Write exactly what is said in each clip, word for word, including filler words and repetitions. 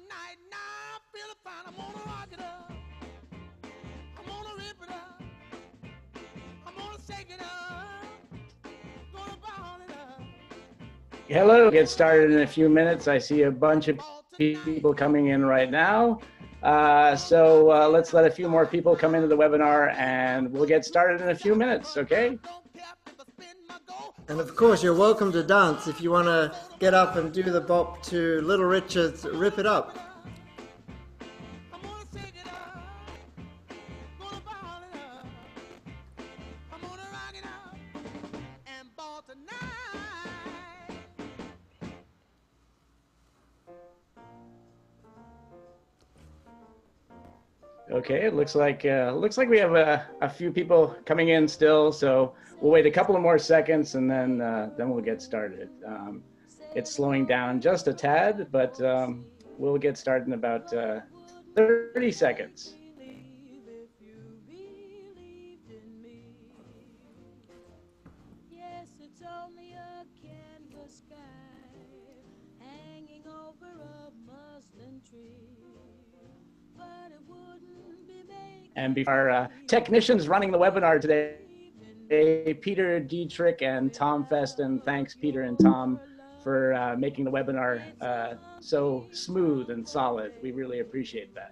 night, now I'm feeling fine. I'm gonna rock it up. I'm gonna rip it up. I'm gonna shake it up. Gonna ball it up. Hello, get started in a few minutes. I see a bunch of people coming in right now. Uh, so uh, let's let a few more people come into the webinar and we'll get started in a few minutes, okay? And of course, you're welcome to dance if you want to get up and do the bop to Little Richard's Rip It Up. Okay, it looks like uh, looks like we have a, a few people coming in still, so we'll wait a couple of more seconds and then uh, then we'll get started. Um, it's slowing down just a tad, but um, we'll get started in about uh, thirty seconds. And before our uh, technicians running the webinar today, Peter Dietrich and Tom Feston. Thanks, Peter and Tom, for uh, making the webinar uh, so smooth and solid. We really appreciate that.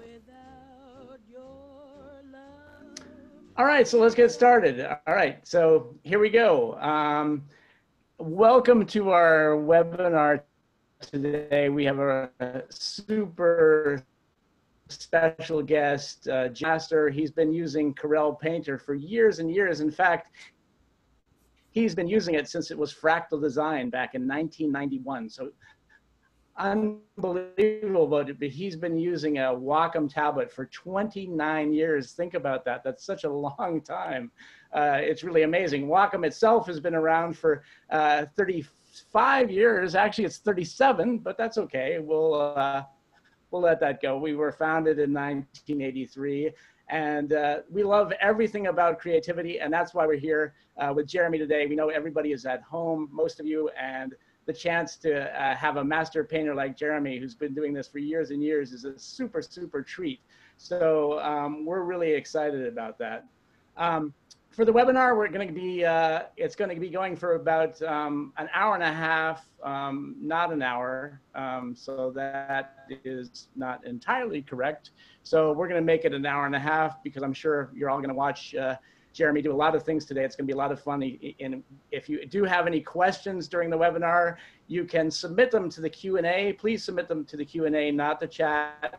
All right, so let's get started. All right, so here we go. Um, welcome to our webinar today. We have a, a super special guest, uh, Master. He's been using Corel Painter for years and years. In fact, he's been using it since it was fractal design back in nineteen ninety-one. So unbelievable, but he's been using a Wacom tablet for twenty-nine years. Think about that. That's such a long time. Uh, it's really amazing. Wacom itself has been around for uh, thirty-five years. Actually, it's thirty-seven, but that's okay. We'll uh, We'll let that go. We were founded in nineteen eighty-three, and uh, we love everything about creativity, and that's why we're here uh, with Jeremy today. We know everybody is at home, most of you, and the chance to uh, have a master painter like Jeremy, who's been doing this for years and years, is a super, super treat. So um, we're really excited about that. Um, For the webinar, we're going to be, uh, it's going to be going for about um, an hour and a half, um, not an hour. Um, so that is not entirely correct. So we're going to make it an hour and a half because I'm sure you're all going to watch uh, Jeremy do a lot of things today. It's going to be a lot of fun. And if you do have any questions during the webinar, you can submit them to the Q and A. Please submit them to the Q and A, not the chat.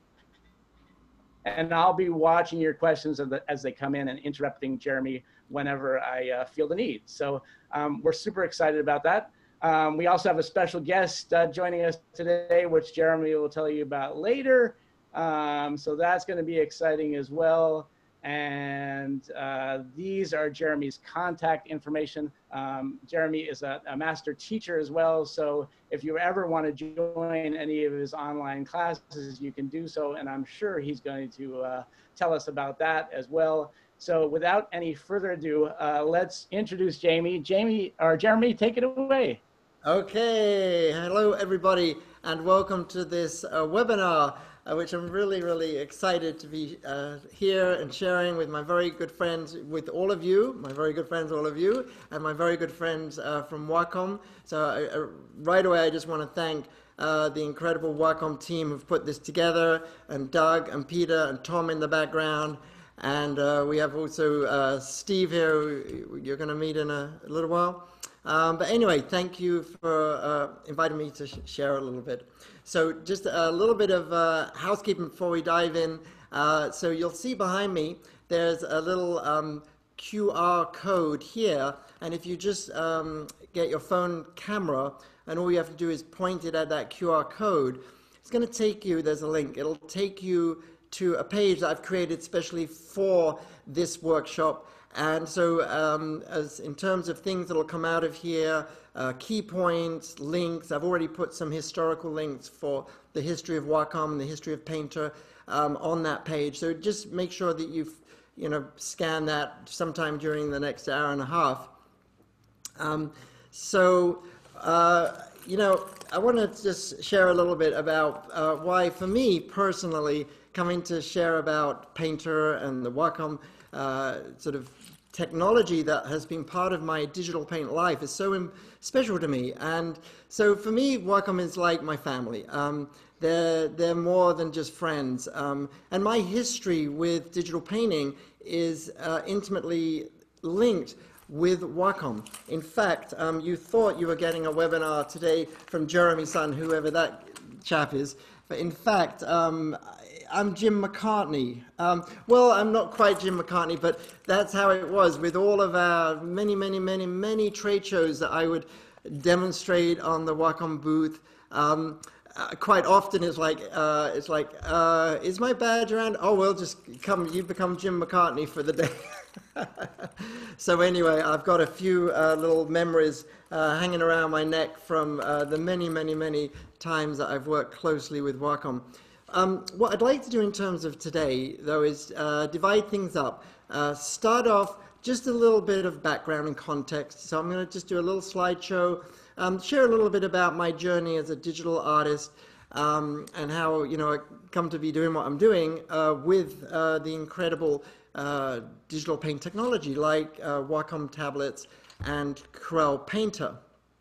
And I'll be watching your questions as they come in and interrupting Jeremy whenever I uh, feel the need. So um, we're super excited about that. Um, we also have a special guest uh, joining us today, which Jeremy will tell you about later. Um, so that's going to be exciting as well. And uh, these are Jeremy's contact information. Um, Jeremy is a, a master teacher as well. So if you ever want to join any of his online classes, you can do so. And I'm sure he's going to uh, tell us about that as well. So without any further ado, uh, let's introduce Jamie. Jamie, or Jeremy, take it away. Okay, hello everybody, and welcome to this uh, webinar. Uh, which I'm really, really excited to be uh, here and sharing with my very good friends, with all of you, my very good friends, all of you, and my very good friends uh, from Wacom. So uh, uh, right away, I just want to thank uh, the incredible Wacom team who've put this together, and Doug and Peter and Tom in the background. And uh, we have also uh, Steve here, who you're going to meet in a, a little while. Um, but anyway, thank you for uh, inviting me to sh share a little bit. So just a little bit of uh, housekeeping before we dive in. Uh, so you'll see behind me, there's a little um, Q R code here. And if you just um, get your phone camera, and all you have to do is point it at that Q R code, it's going to take you, there's a link, it'll take you to a page that I've created specially for this workshop. And so um, as in terms of things that will come out of here, uh, key points, links, I've already put some historical links for the history of Wacom, the history of Painter um, on that page. So just make sure that you've, you know, scan that sometime during the next hour and a half. Um, so uh, you know, I want to just share a little bit about uh, why, for me personally, coming to share about Painter and the Wacom uh, sort of technology that has been part of my digital paint life is so im- special to me. And so for me, Wacom is like my family. Um, they're, they're more than just friends. Um, and my history with digital painting is uh, intimately linked with Wacom. In fact, um, you thought you were getting a webinar today from Jeremy Sutton, whoever that chap is, but in fact, um, I'm Jim McCartney. Um, well, I'm not quite Jim McCartney, but that's how it was with all of our many, many, many, many trade shows that I would demonstrate on the Wacom booth. Um, uh, quite often it's like, uh, it's like, uh, is my badge around? Oh, well, just come, you become Jim McCartney for the day. So anyway, I've got a few uh, little memories uh, hanging around my neck from uh, the many, many, many times that I've worked closely with Wacom. Um, what I'd like to do in terms of today, though, is uh, divide things up. Uh, start off just a little bit of background and context. So I'm going to just do a little slideshow, um, share a little bit about my journey as a digital artist, um, and how, you know, I come to be doing what I'm doing uh, with uh, the incredible uh, digital paint technology like uh, Wacom tablets and Corel Painter.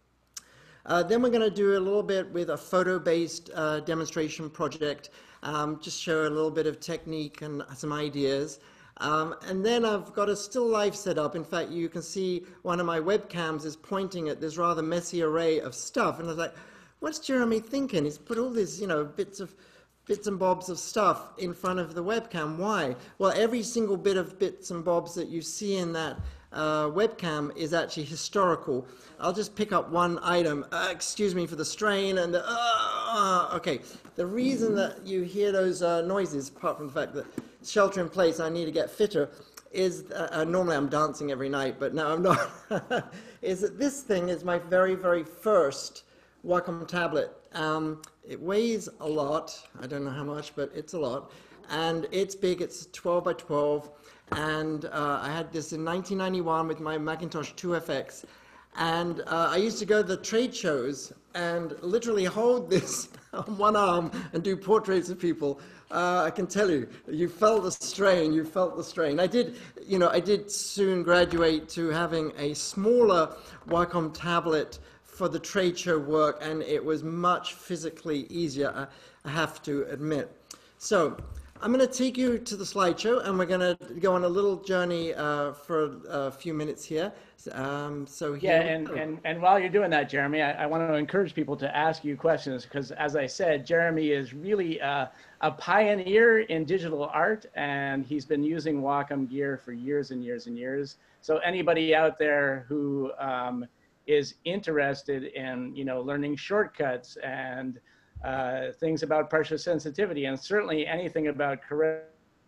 Uh, then we're going to do a little bit with a photo-based uh, demonstration project, um, just show a little bit of technique and some ideas. Um, and then I've got a still life set up. In fact, you can see one of my webcams is pointing at this rather messy array of stuff. And I was like, what's Jeremy thinking? He's put all these, you know, bits of bits and bobs of stuff in front of the webcam. Why? Well, every single bit of bits and bobs that you see in that uh, webcam is actually historical. I'll just pick up one item. Uh, excuse me for the strain and the, uh, okay. The reason that you hear those uh, noises, apart from the fact that shelter in place, I need to get fitter, is, uh, uh, normally I'm dancing every night, but now I'm not, is that this thing is my very, very first Wacom tablet. Um, it weighs a lot. I don't know how much, but it's a lot. And it's big. It's twelve by twelve. And uh, I had this in nineteen ninety-one with my Macintosh two F X. And uh, I used to go to the trade shows and literally hold this on one arm and do portraits of people. Uh, I can tell you, you felt the strain, you felt the strain. I did, you know, I did soon graduate to having a smaller Wacom tablet for the trade show work, and it was much physically easier, I have to admit. So I'm going to take you to the slideshow, and we're going to go on a little journey uh, for a few minutes here. Um, so here yeah, and, and, and while you're doing that, Jeremy, I, I want to encourage people to ask you questions because, as I said, Jeremy is really uh, a pioneer in digital art, and he's been using Wacom gear for years and years and years. So anybody out there who um, is interested in, you know, learning shortcuts and uh, things about pressure sensitivity, and certainly anything about Corel,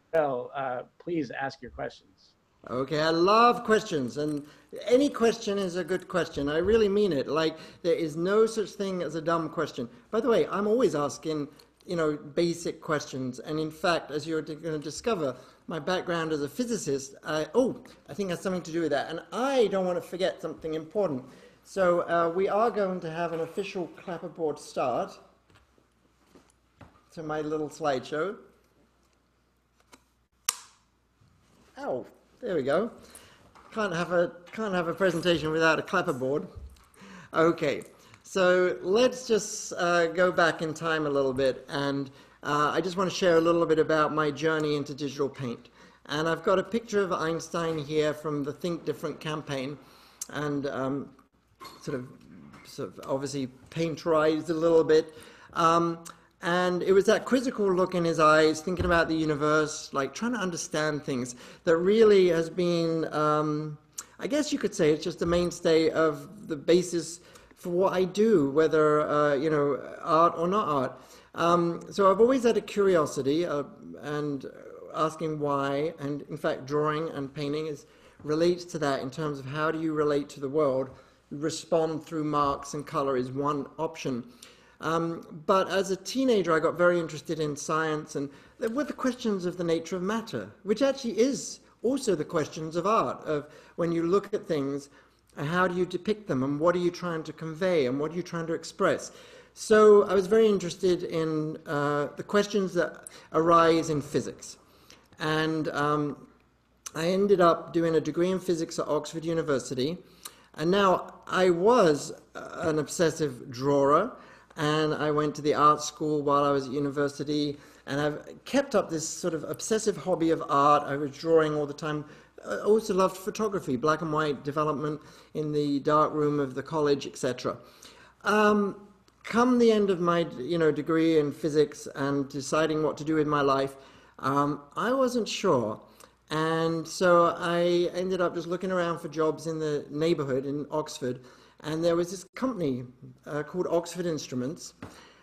uh, please ask your questions. Okay, I love questions, and any question is a good question. I really mean it. Like, there is no such thing as a dumb question. By the way, I'm always asking, you know, basic questions, and in fact, as you're going to discover, my background as a physicist, I, oh, I think has something to do with that, and I don't want to forget something important. So uh, we are going to have an official clapperboard start to my little slideshow. Ow, there we go. Can't have a, can't have a presentation without a clapperboard. Okay, so let's just uh, go back in time a little bit, and uh, I just want to share a little bit about my journey into digital paint. And I've got a picture of Einstein here from the Think Different campaign, and um, sort of, sort of obviously painterized a little bit. Um, and it was that quizzical look in his eyes, thinking about the universe, like trying to understand things, that really has been, um, I guess you could say it's just the mainstay of the basis for what I do, whether, uh, you know, art or not art. Um, so I've always had a curiosity uh, and asking why, and in fact drawing and painting is relates to that in terms of how do you relate to the world. Respond through marks and color is one option. Um, but as a teenager, I got very interested in science and there were the questions of the nature of matter, which actually is also the questions of art, of when you look at things, and how do you depict them, and what are you trying to convey, and what are you trying to express? So I was very interested in uh, the questions that arise in physics. And um, I ended up doing a degree in physics at Oxford University. And now I was an obsessive drawer, and I went to the art school while I was at university, and I've kept up this sort of obsessive hobby of art. I was drawing all the time. I also loved photography, black and white development in the dark room of the college, et cetera. Um, come the end of my you know, degree in physics and deciding what to do with my life, um, I wasn't sure. And so I ended up just looking around for jobs in the neighborhood in Oxford, and there was this company uh, called Oxford Instruments,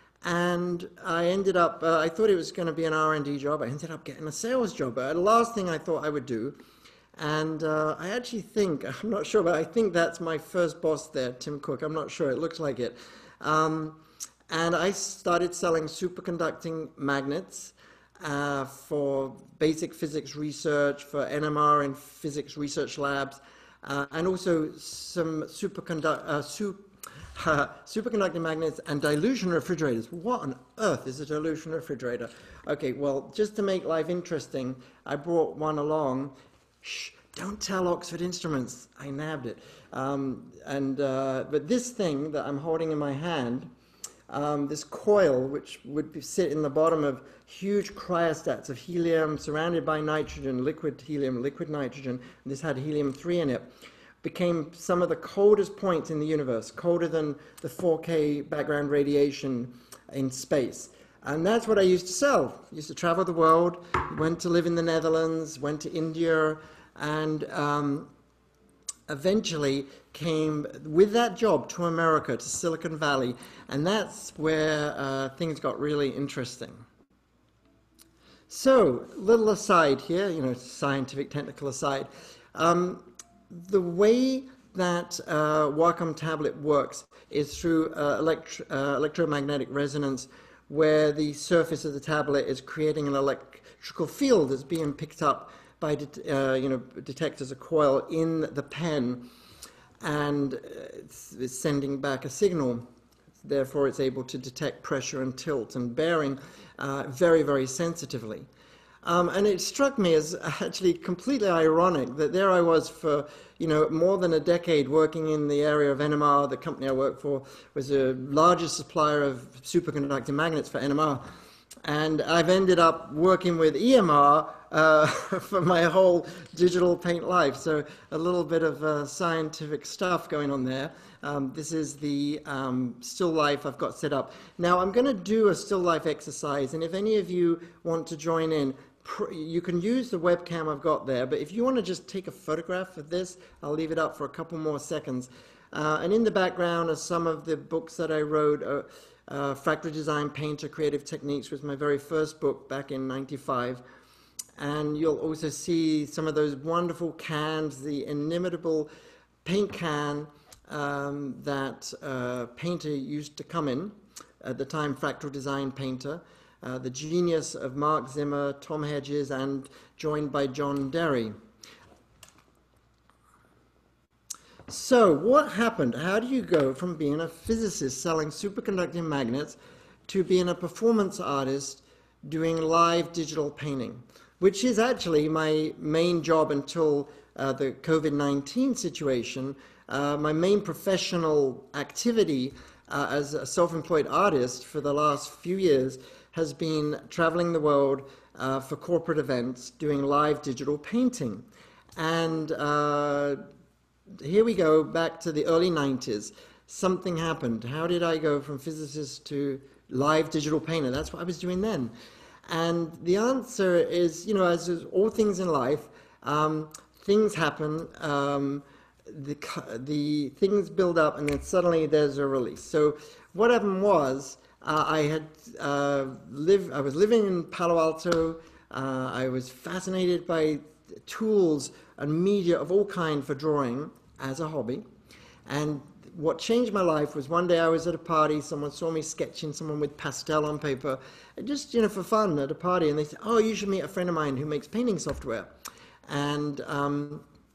and I ended up, uh, I thought it was going to be an R and D job. I ended up getting a sales job, uh, the last thing I thought I would do. And uh, I actually think, I'm not sure, but I think that's my first boss there, Tim Cook. I'm not sure, it looks like it. Um, and I started selling superconducting magnets uh, for basic physics research, for N M R and physics research labs, uh, and also some superconduct, uh, super, uh, superconducting magnets and dilution refrigerators. What on earth is a dilution refrigerator? Okay, well, just to make life interesting, I brought one along. Shh, don't tell Oxford Instruments, I nabbed it. Um, and, uh, but this thing that I'm holding in my hand, um, this coil, which would be, sit in the bottom of huge cryostats of helium surrounded by nitrogen, liquid helium, liquid nitrogen, and this had helium three in it, became some of the coldest points in the universe, colder than the four K background radiation in space. And that's what I used to sell. I used to travel the world, went to live in the Netherlands, went to India, and um, eventually came with that job to America, to Silicon Valley, and that's where uh, things got really interesting. So, little aside here, you know, scientific, technical aside. Um, the way that uh, Wacom tablet works is through uh, elect uh, electromagnetic resonance, where the surface of the tablet is creating an electrical field that's being picked up by uh, you know, detectors, a coil in the pen, and it's, it's sending back a signal. Therefore, it's able to detect pressure and tilt and bearing uh, very, very sensitively. Um, and it struck me as actually completely ironic that there I was for, you know, more than a decade working in the area of N M R. The company I worked for was the largest supplier of superconducting magnets for N M R. And I've ended up working with E M R uh, for my whole digital paint life. So a little bit of uh, scientific stuff going on there. Um, this is the um, still life I've got set up. Now I'm going to do a still life exercise, and if any of you want to join in, you can use the webcam I've got there, but if you want to just take a photograph of this, I'll leave it up for a couple more seconds. Uh, and in the background are some of the books that I wrote. Uh, uh, Fractal Design Painter Creative Techniques was my very first book back in ninety-five. And you'll also see some of those wonderful cans, the inimitable paint can um, that uh, Painter used to come in, at the time Fractal Design Painter. Uh, the genius of Mark Zimmer, Tom Hedges, and joined by John Derry. So what happened? How do you go from being a physicist selling superconducting magnets to being a performance artist doing live digital painting, which is actually my main job until uh, the COVID nineteen situation. Uh, my main professional activity uh, as a self-employed artist for the last few years has been traveling the world uh, for corporate events, doing live digital painting. And uh, here we go, back to the early nineties. Something happened. How did I go from physicist to live digital painter? That's what I was doing then. And the answer is, you know, as is all things in life, um, things happen, um, the, the things build up, and then suddenly there's a release. So what happened was, Uh, I had uh, lived, I was living in Palo Alto. Uh, I was fascinated by tools and media of all kind for drawing as a hobby. And what changed my life was one day I was at a party, someone saw me sketching someone with pastel on paper, just, you know, for fun at a party, and they said, oh, you should meet a friend of mine who makes painting software. And um,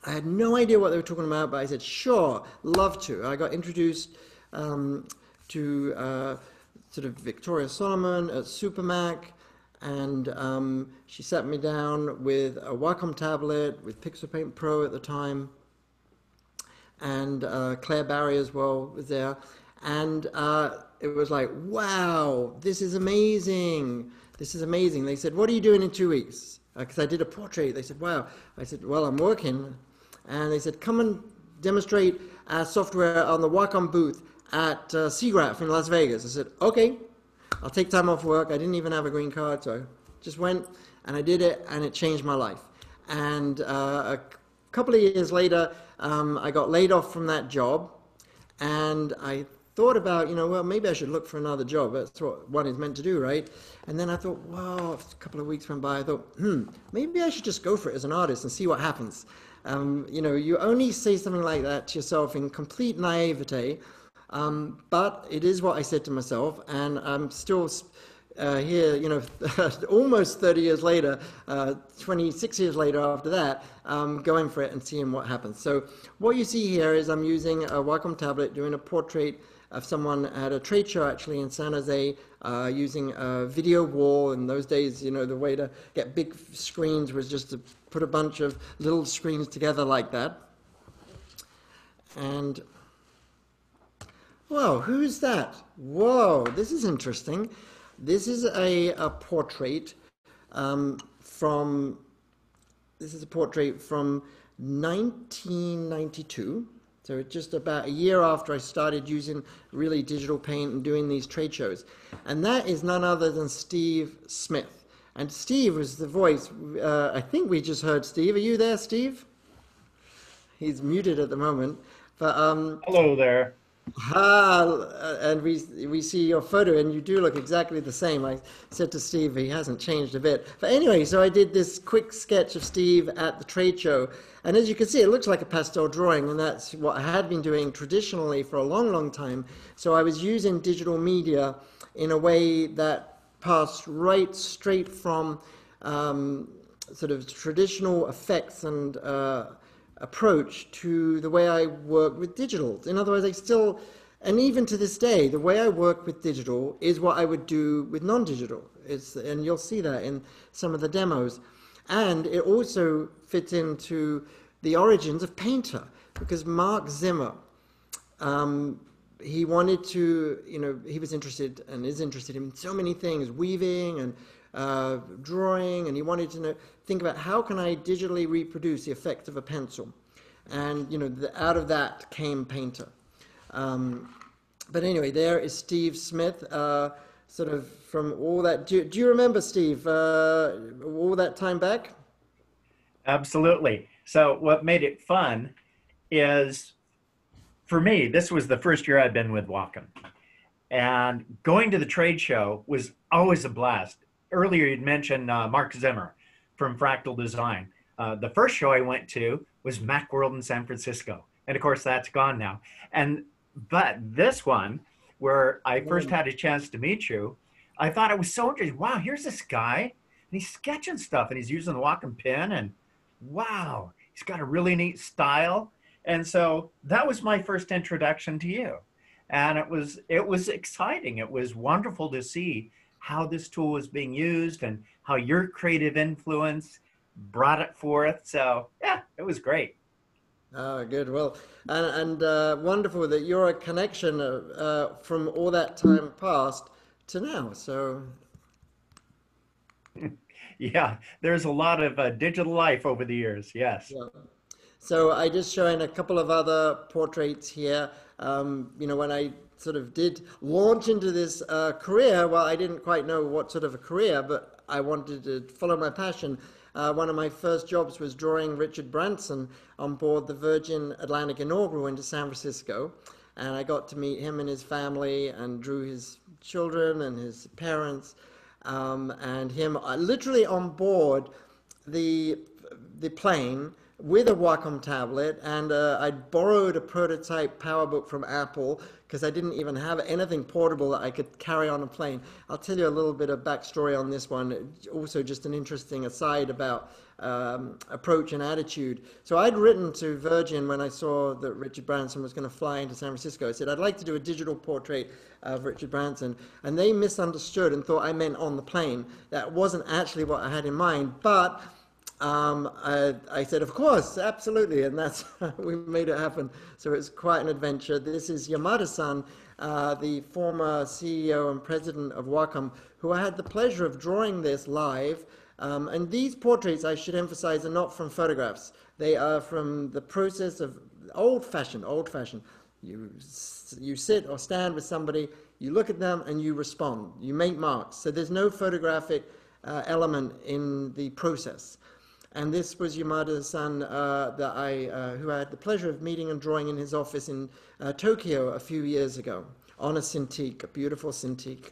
I had no idea what they were talking about, but I said, sure, love to. I got introduced um, to uh, sort of Victoria Solomon at Supermac, and um, she sat me down with a Wacom tablet, with Pixelpaint Pro at the time, and uh, Claire Barry as well was there. And uh, it was like, wow, this is amazing. This is amazing. They said, what are you doing in two weeks? Because uh, I did a portrait. They said, wow. I said, well, I'm working. And they said, come and demonstrate our software on the Wacom booth at uh, C graph in Las Vegas. I said, okay, I'll take time off work. I didn't even have a green card, so I just went and I did it, and it changed my life. And uh, a couple of years later, um, I got laid off from that job, and I thought about, you know, well, maybe I should look for another job. That's what one is meant to do, right? And then I thought, wow, a couple of weeks went by, I thought, hmm, maybe I should just go for it as an artist and see what happens. Um, you know, you only say something like that to yourself in complete naivete, um, but it is what I said to myself, and I'm still uh, here, you know, almost thirty years later, uh, twenty-six years later after that, um, going for it and seeing what happens. So what you see here is I'm using a Wacom tablet, doing a portrait of someone at a trade show actually in San Jose, uh, using a video wall. In those days, you know, the way to get big screens was just to put a bunch of little screens together like that. And, whoa, who's that? Whoa, this is interesting. This is a, a portrait um, from, this is a portrait from nineteen ninety-two. So just about a year after I started using really digital paint and doing these trade shows. And that is none other than Steve Smith. And Steve was the voice. Uh, I think we just heard Steve. Are you there, Steve? He's muted at the moment. But um, hello there. Ah, and we we see your photo, and you do look exactly the same. I said to Steve, he hasn't changed a bit. But anyway, so I did this quick sketch of Steve at the trade show, and as you can see, it looks like a pastel drawing, and that's what I had been doing traditionally for a long, long time. So I was using digital media in a way that passed right straight from um, sort of traditional effects and uh, approach to the way I work with digital. In other words, I still, and even to this day, the way I work with digital is what I would do with non-digital. It's, and you'll see that in some of the demos. And it also fits into the origins of Painter, because Mark Zimmer, um, he wanted to, you know, he was interested and is interested in so many things, weaving and uh, drawing, and he wanted to know, think about how can I digitally reproduce the effect of a pencil. And, you know, the, out of that came Painter. Um, but anyway, there is Steve Smith, uh, sort of from all that. Do, do you remember, Steve, uh, all that time back? Absolutely. So what made it fun is, for me, this was the first year I'd been with Wacom. And going to the trade show was always a blast. Earlier you'd mentioned uh, Mark Zimmer from Fractal Design. Uh, the first show I went to was Macworld in San Francisco. And of course that's gone now. And but this one, where I first had a chance to meet you, I thought it was so interesting. Wow, here's this guy, and he's sketching stuff, and he's using the Wacom pen, and wow, he's got a really neat style. And so that was my first introduction to you. And it was, it was exciting. It was wonderful to see how this tool was being used and how your creative influence brought it forth. So yeah, it was great. Oh, good. Well, and, and uh, wonderful that you're a connection uh, from all that time past to now. So yeah, there's a lot of uh, digital life over the years. Yes. Yeah. So I just showing a couple of other portraits here. Um, you know, when I sort of did launch into this uh, career, well, I didn't quite know what sort of a career, but I wanted to follow my passion. Uh, one of my first jobs was drawing Richard Branson on board the Virgin Atlantic inaugural into San Francisco. And I got to meet him and his family and drew his children and his parents um, and him uh, literally on board the the plane with a Wacom tablet, and uh, I borrowed a prototype PowerBook from Apple because I didn't even have anything portable that I could carry on a plane. I'll tell you a little bit of backstory on this one. Also, just an interesting aside about um, approach and attitude. So I'd written to Virgin when I saw that Richard Branson was going to fly into San Francisco. I said, I'd like to do a digital portrait of Richard Branson. And they misunderstood and thought I meant on the plane. That wasn't actually what I had in mind, but Um, I, I said, of course, absolutely, and that's we made it happen. So it's quite an adventure. This is Yamada-san, uh, the former C E O and president of Wacom, who I had the pleasure of drawing this live. Um, and these portraits, I should emphasize, are not from photographs. They are from the process of old-fashioned, old-fashioned. You, you sit or stand with somebody, you look at them, and you respond. You make marks. So there's no photographic uh, element in the process. And this was Yamada-san, uh, that I, uh, who I had the pleasure of meeting and drawing in his office in uh, Tokyo a few years ago on a Cintiq, a beautiful Cintiq.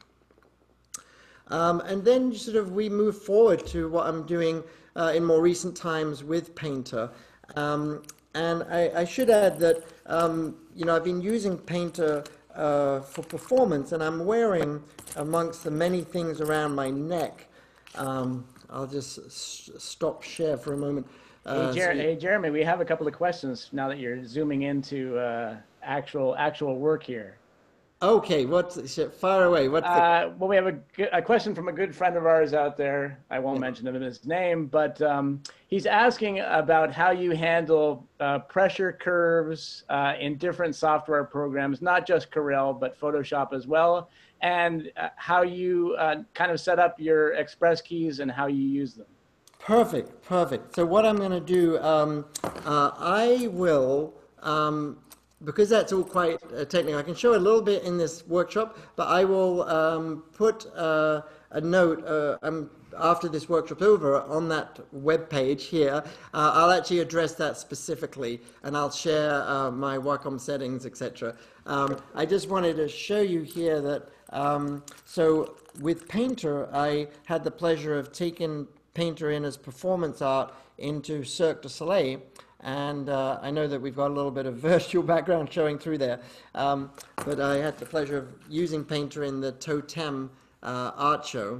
Um, and then sort of we move forward to what I'm doing uh, in more recent times with Painter. Um, and I, I should add that, um, you know, I've been using Painter uh, for performance, and I'm wearing, amongst the many things around my neck, um, I'll just s stop share for a moment. Uh, hey, Jer so hey, Jeremy, we have a couple of questions now that you're zooming into uh, actual actual work here. Okay, what's fire away? What's the... uh, well, we have a, a question from a good friend of ours out there. I won't yeah. mention him in his name, but um, he's asking about how you handle uh, pressure curves uh, in different software programs, not just Corel, but Photoshop as well, and uh, how you uh, kind of set up your Express keys and how you use them. Perfect, perfect. So what I'm going to do, um, uh, I will, um, because that's all quite uh, technical, I can show a little bit in this workshop, but I will um, put uh, a note uh, um, after this workshop's over on that web page here. Uh, I'll actually address that specifically, and I'll share uh, my Wacom settings, et cetera. Um, I just wanted to show you here that, um, so with Painter, I had the pleasure of taking Painter in as performance art into Cirque du Soleil, and uh, I know that we've got a little bit of virtual background showing through there, um, but I had the pleasure of using Painter in the Totem uh, art show.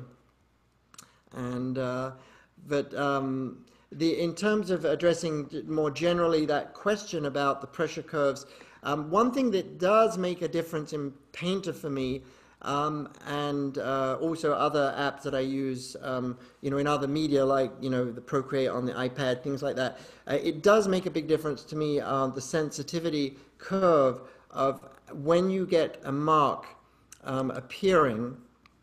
And uh, but um, the in terms of addressing more generally that question about the pressure curves, um, one thing that does make a difference in Painter for me, um, and uh, also other apps that I use, um, you know, in other media like you know the Procreate on the iPad, things like that, uh, it does make a big difference to me on uh, the sensitivity curve of when you get a mark um, appearing,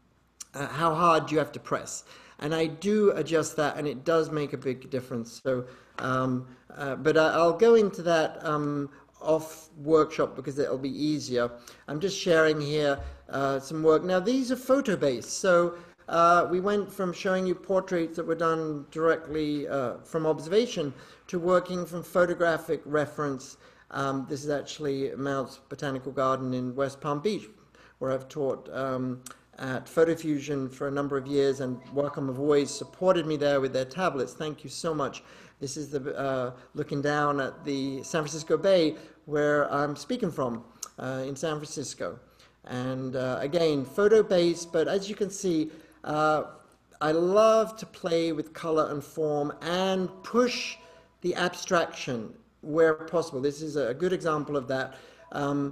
uh, how hard do you have to press. And I do adjust that, and it does make a big difference. So, um, uh, but I, I'll go into that um, off workshop because it'll be easier. I'm just sharing here uh, some work. Now, these are photo-based. So uh, we went from showing you portraits that were done directly uh, from observation to working from photographic reference. Um, this is actually Mount's Botanical Garden in West Palm Beach, where I've taught um, at PhotoFusion for a number of years, and Wacom have always supported me there with their tablets. Thank you so much. This is the uh, looking down at the San Francisco Bay where I'm speaking from uh, in San Francisco. And uh, again, photo-based, but as you can see, uh, I love to play with color and form and push the abstraction where possible. This is a good example of that. Um,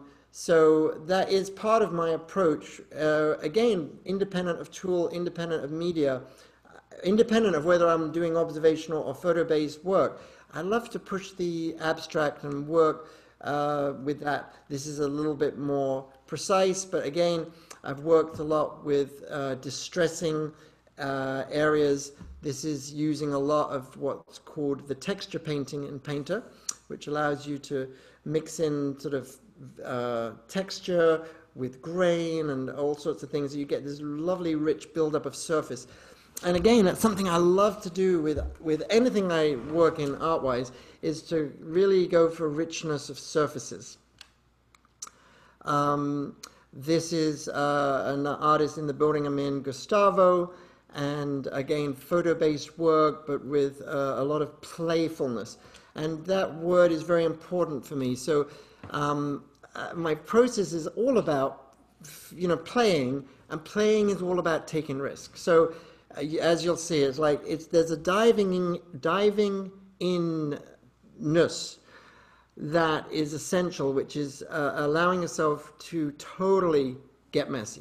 So that is part of my approach, uh, again, independent of tool, independent of media, independent of whether I'm doing observational or photo-based work. I love to push the abstract and work uh, with that. This is a little bit more precise, but again, I've worked a lot with uh, distressing uh, areas. This is using a lot of what's called the texture painting in Painter, which allows you to mix in sort of Uh, texture with grain and all sorts of things. You get this lovely rich buildup of surface. And again, that's something I love to do with, with anything I work in art-wise, is to really go for richness of surfaces. Um, this is uh, an artist in the building I'm in, Gustavo, and again, photo-based work, but with uh, a lot of playfulness. And that word is very important for me. So um, uh, my process is all about, you know, playing, and playing is all about taking risks. So uh, as you'll see, it's like it's there's a diving in, diving in-ness that is essential, which is uh, allowing yourself to totally get messy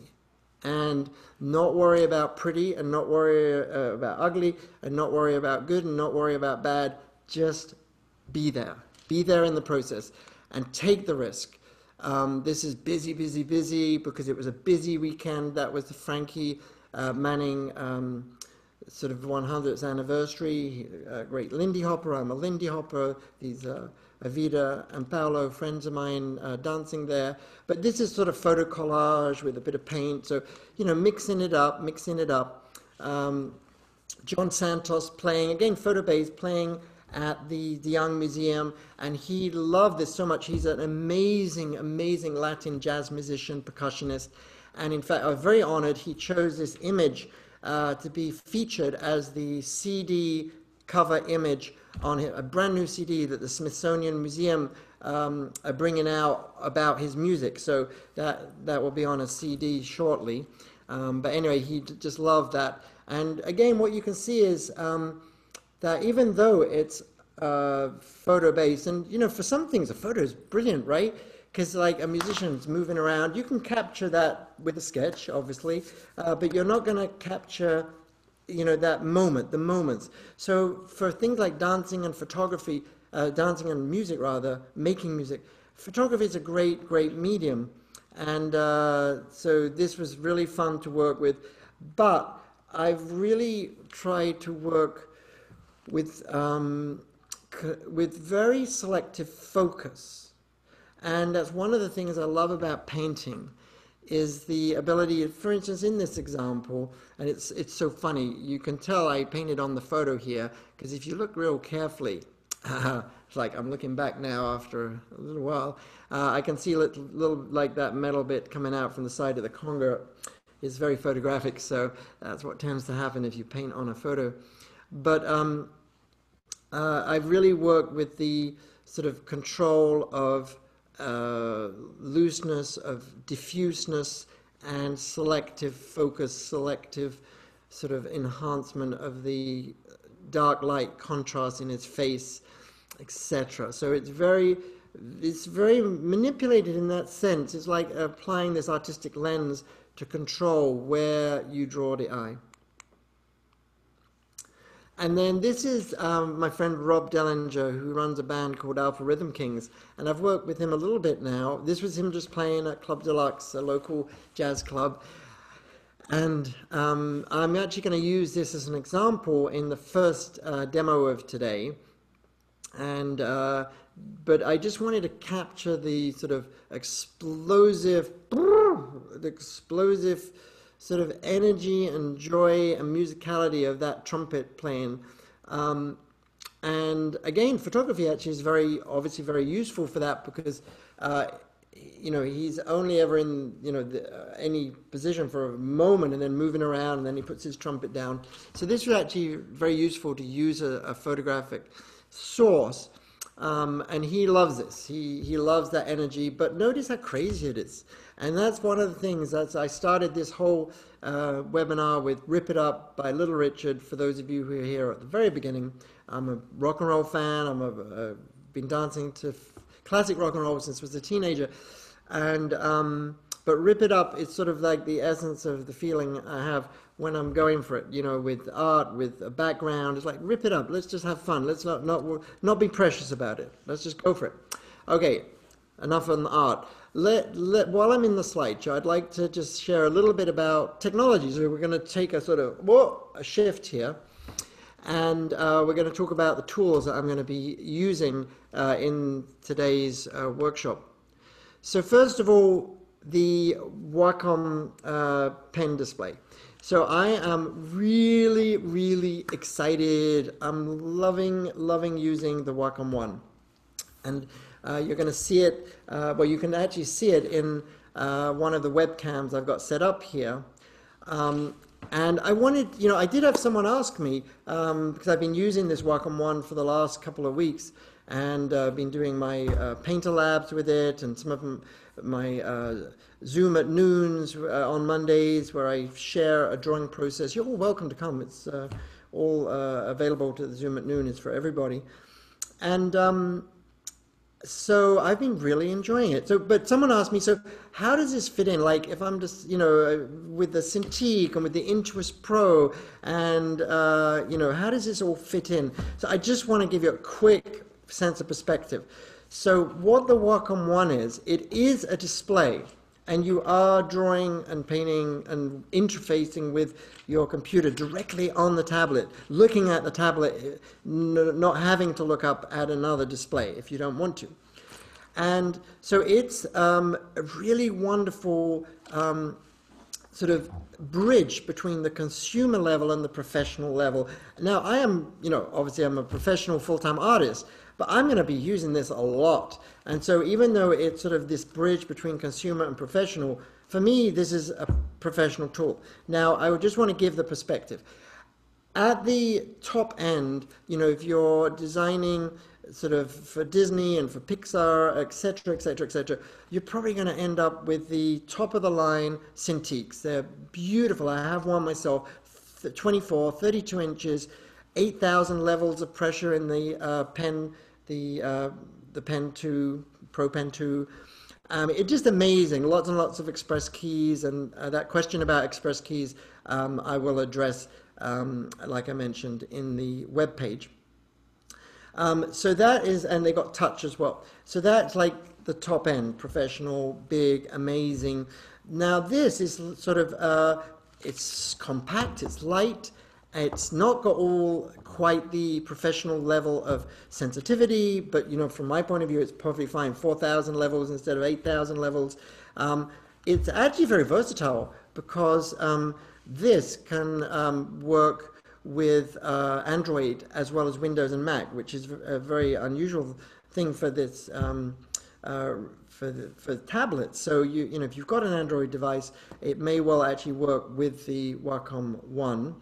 and not worry about pretty and not worry uh, about ugly and not worry about good and not worry about bad. Just be there. Be there in the process and take the risk. Um, this is busy, busy, busy because it was a busy weekend. That was the Frankie uh, Manning um, sort of one hundredth anniversary. Uh, great Lindy Hopper. I'm a Lindy Hopper. These uh, Avida and Paolo, friends of mine, uh, dancing there. But this is sort of photo collage with a bit of paint. So, you know, mixing it up, mixing it up. Um, John Santos playing, again, photo-based, playing at the, the Young Museum. And he loved this so much. He's an amazing, amazing Latin jazz musician, percussionist. And in fact, I was very honored he chose this image uh, to be featured as the C D cover image on a brand new C D that the Smithsonian Museum um, are bringing out about his music. So that that will be on a C D shortly. Um, but anyway, he just loved that. And again, what you can see is um, that even though it's uh, photo-based, and you know, for some things, a photo is brilliant, right? Because like a musician's moving around, you can capture that with a sketch, obviously, uh, but you're not going to capture, you know, that moment, the moments. So for things like dancing and photography, uh, dancing and music rather, making music, photography is a great, great medium. And uh, so this was really fun to work with. But I've really tried to work with, um, with very selective focus. And that's one of the things I love about painting, is the ability, for instance, in this example, and it's it's so funny, you can tell I painted on the photo here, because if you look real carefully, uh, it's like I'm looking back now after a little while, uh, I can see a little, little like that metal bit coming out from the side of the conga is very photographic, so that's what tends to happen if you paint on a photo. But um, uh, I've really worked with the sort of control of Uh, looseness, of diffuseness, and selective focus, selective sort of enhancement of the dark light contrast in his face, et cetera. So it's very, it's very manipulated in that sense. It's like applying this artistic lens to control where you draw the eye. And then this is um, my friend Rob Dellinger, who runs a band called Alpha Rhythm Kings. And I've worked with him a little bit now. This was him just playing at Club Deluxe, a local jazz club. And um, I'm actually going to use this as an example in the first uh, demo of today. And uh, but I just wanted to capture the sort of explosive, the explosive sort of energy and joy and musicality of that trumpet playing. Um, and again, photography actually is very, obviously very useful for that, because, uh, you know, he's only ever in, you know, the, uh, any position for a moment and then moving around, and then he puts his trumpet down. So this was actually very useful to use a, a photographic source. Um, and he loves this. He, he loves that energy, but notice how crazy it is. And that's one of the things. That's, I started this whole uh, webinar with Rip It Up by Little Richard. For those of you who are here at the very beginning, I'm a rock and roll fan. I'm a, uh, been dancing to classic rock and roll since I was a teenager. And um, but Rip It Up is sort of like the essence of the feeling I have when I'm going for it, you know, with art, with a background. It's like, rip it up. Let's just have fun. Let's not, not, not be precious about it. Let's just go for it. Okay, enough on the art. Let, let, while I'm in the slideshow, I'd like to just share a little bit about technology. So we're going to take a sort of, whoa, a shift here. And uh, we're going to talk about the tools that I'm going to be using uh, in today's uh, workshop. So first of all, the Wacom uh, pen display. So I am really, really excited. I'm loving, loving using the Wacom One. And uh, you're going to see it, uh, well, you can actually see it in uh, one of the webcams I've got set up here. Um, And I wanted, you know, I did have someone ask me, um, because I've been using this Wacom One for the last couple of weeks, and uh, been doing my uh, painter labs with it, and some of them, my uh, Zoom at noons uh, on Mondays, where I share a drawing process. You're all welcome to come. It's uh, all uh, available to the Zoom at noon. It's for everybody. And um, so I've been really enjoying it. So, but someone asked me, so how does this fit in? Like, if I'm just, you know, with the Cintiq and with the Intuos Pro, and uh, you know, how does this all fit in? So I just want to give you a quick sense of perspective. So what the Wacom One is, it is a display, and you are drawing and painting and interfacing with your computer directly on the tablet, looking at the tablet, not having to look up at another display if you don't want to. And so it's um, a really wonderful um, sort of bridge between the consumer level and the professional level. Now, I am, you know, obviously I'm a professional full-time artist, but I'm going to be using this a lot. And so even though it's sort of this bridge between consumer and professional, for me, this is a professional tool. Now, I would just want to give the perspective. At the top end, you know, if you're designing sort of for Disney and for Pixar, et cetera, et cetera, et cetera, you're probably going to end up with the top of the line Cintiqs. They're beautiful. I have one myself, twenty-four, thirty-two inches, eight thousand levels of pressure in the uh, pen, the uh, the Pen two, Pro Pen two. Um, it's just amazing. Lots and lots of Express keys, and uh, that question about Express keys um, I will address, um, like I mentioned, in the web page. Um, so that is, and they got touch as well. So that's like the top end, professional, big, amazing. Now this is sort of, uh, it's compact, it's light, it's not got all quite the professional level of sensitivity, but you know, from my point of view, it's perfectly fine. four thousand levels instead of eight thousand levels. Um, it's actually very versatile because um, this can um, work with uh, Android as well as Windows and Mac, which is a very unusual thing for this um, uh, for the, for tablets. So you you know, if you've got an Android device, it may well actually work with the Wacom One.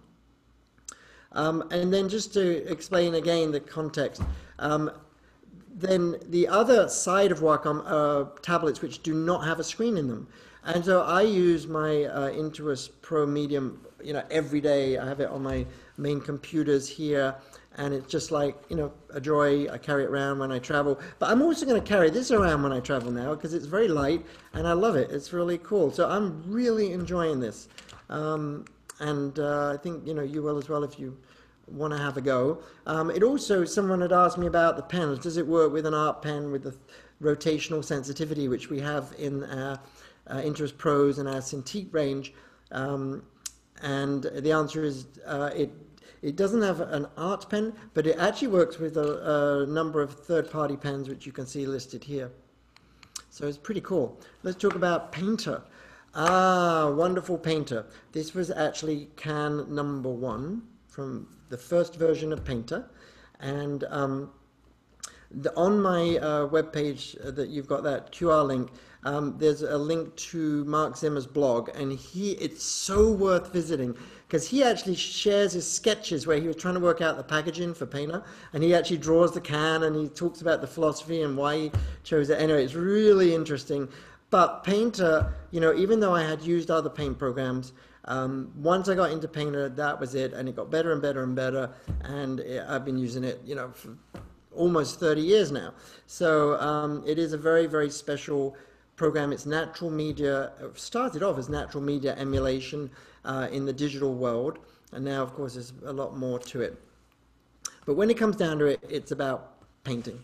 Um, and then just to explain again the context, um, then the other side of Wacom are tablets which do not have a screen in them. And so I use my uh, Intuos Pro Medium, you know, every day. I have it on my main computers here, and it's just like, you know, a joy. I carry it around when I travel. But I'm also going to carry this around when I travel now because it's very light, and I love it. It's really cool. So I'm really enjoying this. Um, and uh, I think, you know, you will as well if you want to have a go. Um, it also, someone had asked me about the pens. Does it work with an art pen with the rotational sensitivity, which we have in our uh, Intuos Pros and our Cintiq range? Um, and the answer is uh, it it doesn't have an art pen, but it actually works with a, a number of third-party pens, which you can see listed here. So it's pretty cool. Let's talk about Painter. Ah, wonderful Painter. This was actually can number one from the first version of Painter, and um, the, on my uh, webpage uh, that you've got that Q R link, um, there's a link to Mark Zimmer's blog, and he it's so worth visiting because he actually shares his sketches where he was trying to work out the packaging for Painter, and he actually draws the can and he talks about the philosophy and why he chose it. Anyway, it's really interesting. But Painter, you know, even though I had used other paint programs, um, once I got into Painter, that was it, and it got better and better and better, and it, I've been using it, you know, for almost thirty years now. So um, it is a very, very special program. It's natural media, it started off as natural media emulation uh, in the digital world, and now, of course, there's a lot more to it. But when it comes down to it, it's about painting.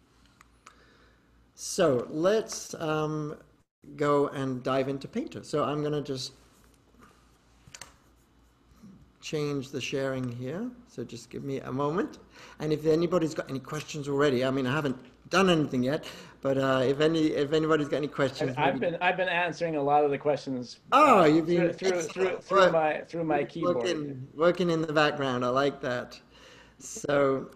So let's um, go and dive into Painter. So I'm going to just change the sharing here. So just give me a moment. And if anybody's got any questions already, I mean, I haven't done anything yet, but uh, if any, if anybody's got any questions, I've maybe... been I've been answering a lot of the questions. Oh, uh, you've been through through, through, through my through my keyboard. Working, working in the background. I like that. So.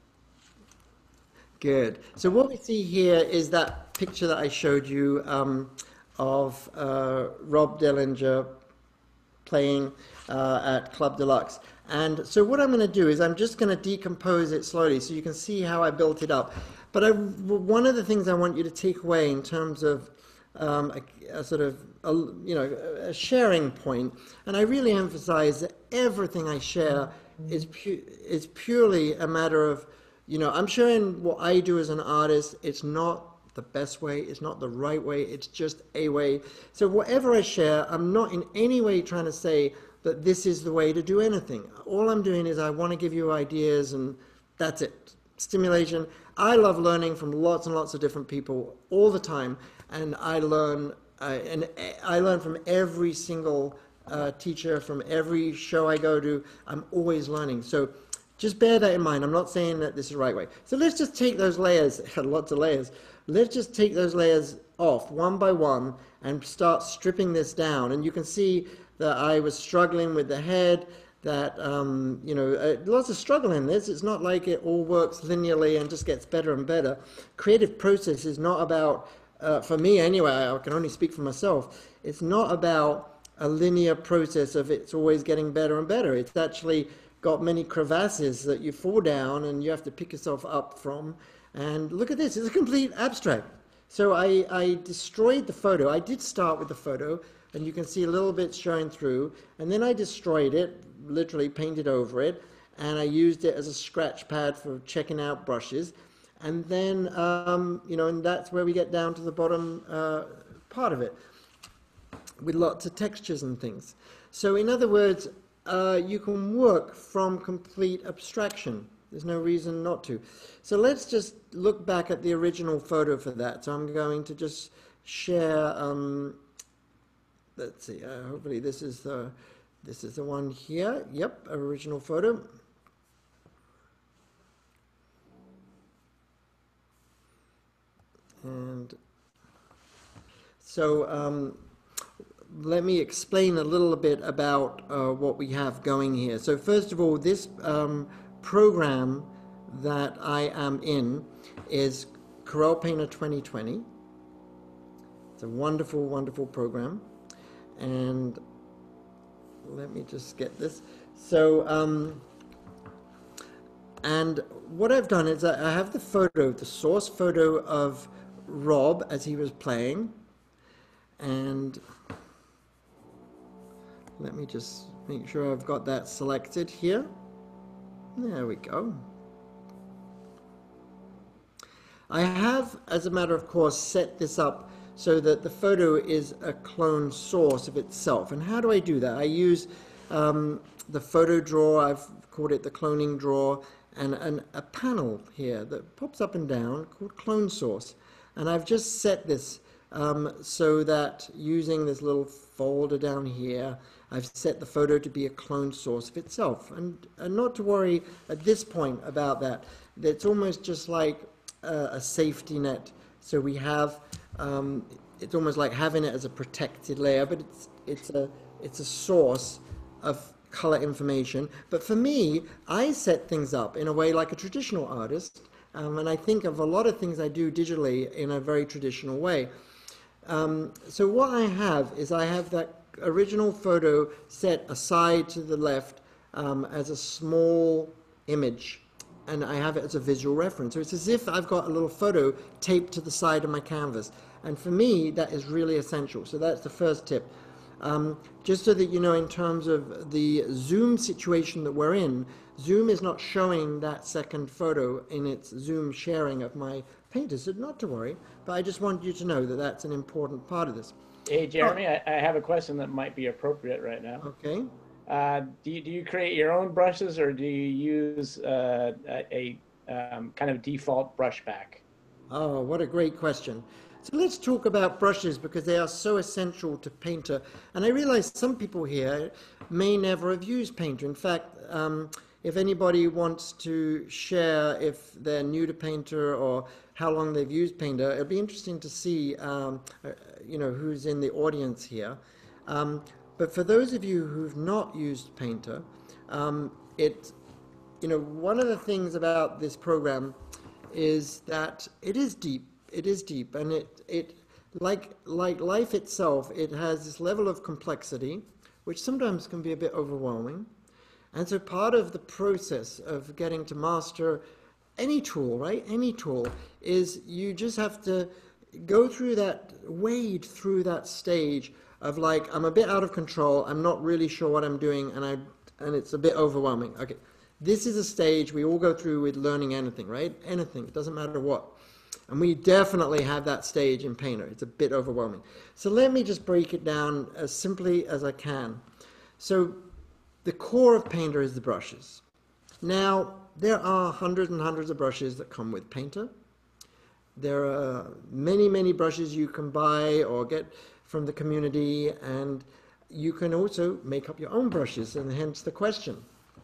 Good. So what we see here is that picture that I showed you um, of uh, Rob Dellinger playing uh, at Club Deluxe. And so what I'm going to do is I'm just going to decompose it slowly so you can see how I built it up. But I, one of the things I want you to take away in terms of um, a, a sort of, a, you know, a sharing point, and I really emphasize that everything I share is, pu is purely a matter of, you know, I'm sharing what I do as an artist. It's not the best way, it's not the right way, it's just a way. So whatever I share, I'm not in any way trying to say that this is the way to do anything. All I'm doing is I want to give you ideas, and that's it. Stimulation. I love learning from lots and lots of different people all the time, and I learn, uh, and I learn from every single uh, teacher, from every show I go to. I'm always learning. So just bear that in mind. I'm not saying that this is the right way. So let's just take those layers, lots of layers. Let's just take those layers off one by one and start stripping this down. And you can see that I was struggling with the head, that, um, you know, uh, lots of struggle in this. It's not like it all works linearly and just gets better and better. Creative process is not about, uh, for me anyway, I can only speak for myself, it's not about a linear process of it's always getting better and better. It's actually got many crevasses that you fall down and you have to pick yourself up from. And look at this, it's a complete abstract. So I, I destroyed the photo. I did start with the photo, and you can see a little bit showing through, and then I destroyed it, literally painted over it, and I used it as a scratch pad for checking out brushes. And then, um, you know, and that's where we get down to the bottom uh, part of it, with lots of textures and things. So in other words, uh, you can work from complete abstraction. There's no reason not to. So let's just look back at the original photo for that. So I'm going to just share, um, let's see, uh, hopefully this is the, this is the one here. Yep, original photo. And so um, let me explain a little bit about uh, what we have going here. So first of all, this um, program that I am in is Corel Painter twenty twenty. It's a wonderful, wonderful program. And let me just get this. So, um, and what I've done is I have the photo, the source photo of Rob as he was playing. And let me just make sure I've got that selected here. There we go. I have, as a matter of course, set this up so that the photo is a clone source of itself. And how do I do that? I use um, the photo drawer, I've called it the cloning drawer, and, and a panel here that pops up and down called clone source. And I've just set this um, so that using this little folder down here, I've set the photo to be a clone source of itself. And, and not to worry at this point about that. It's almost just like uh, a safety net. So we have, um, it's almost like having it as a protected layer, but it's, it's, a, it's a source of color information. But for me, I set things up in a way like a traditional artist. Um, and I think of a lot of things I do digitally in a very traditional way. Um, so what I have is I have that original photo set aside to the left um, as a small image, and I have it as a visual reference. So it's as if I've got a little photo taped to the side of my canvas. And for me, that is really essential. So that's the first tip. Um, just so that you know, in terms of the Zoom situation that we're in, Zoom is not showing that second photo in its Zoom sharing of my painters, so not to worry, but I just want you to know that that's an important part of this. Hey, Jeremy, oh. I, I have a question that might be appropriate right now. Okay. Uh, do, you, do you create your own brushes, or do you use uh, a, a um, kind of default brush pack? Oh, what a great question. So let's talk about brushes, because they are so essential to Painter. And I realize some people here may never have used Painter. In fact, um, if anybody wants to share if they're new to Painter or how long they've used Painter, it'll be interesting to see, um, uh, you know, who's in the audience here. Um, but for those of you who've not used Painter, um, it, you know, one of the things about this program is that it is deep. It is deep, and it, it like, like life itself, it has this level of complexity, which sometimes can be a bit overwhelming. And so part of the process of getting to master any tool, right, any tool, is you just have to go through that, wade through that stage of like, I'm a bit out of control, I'm not really sure what I'm doing, and I and it's a bit overwhelming. Okay, this is a stage we all go through with learning anything, right? Anything, it doesn't matter what. And we definitely have that stage in Painter. It's a bit overwhelming. So let me just break it down as simply as I can. So the core of Painter is the brushes. Now, there are hundreds and hundreds of brushes that come with Painter. There are many, many brushes you can buy or get from the community, and you can also make up your own brushes, and hence the question.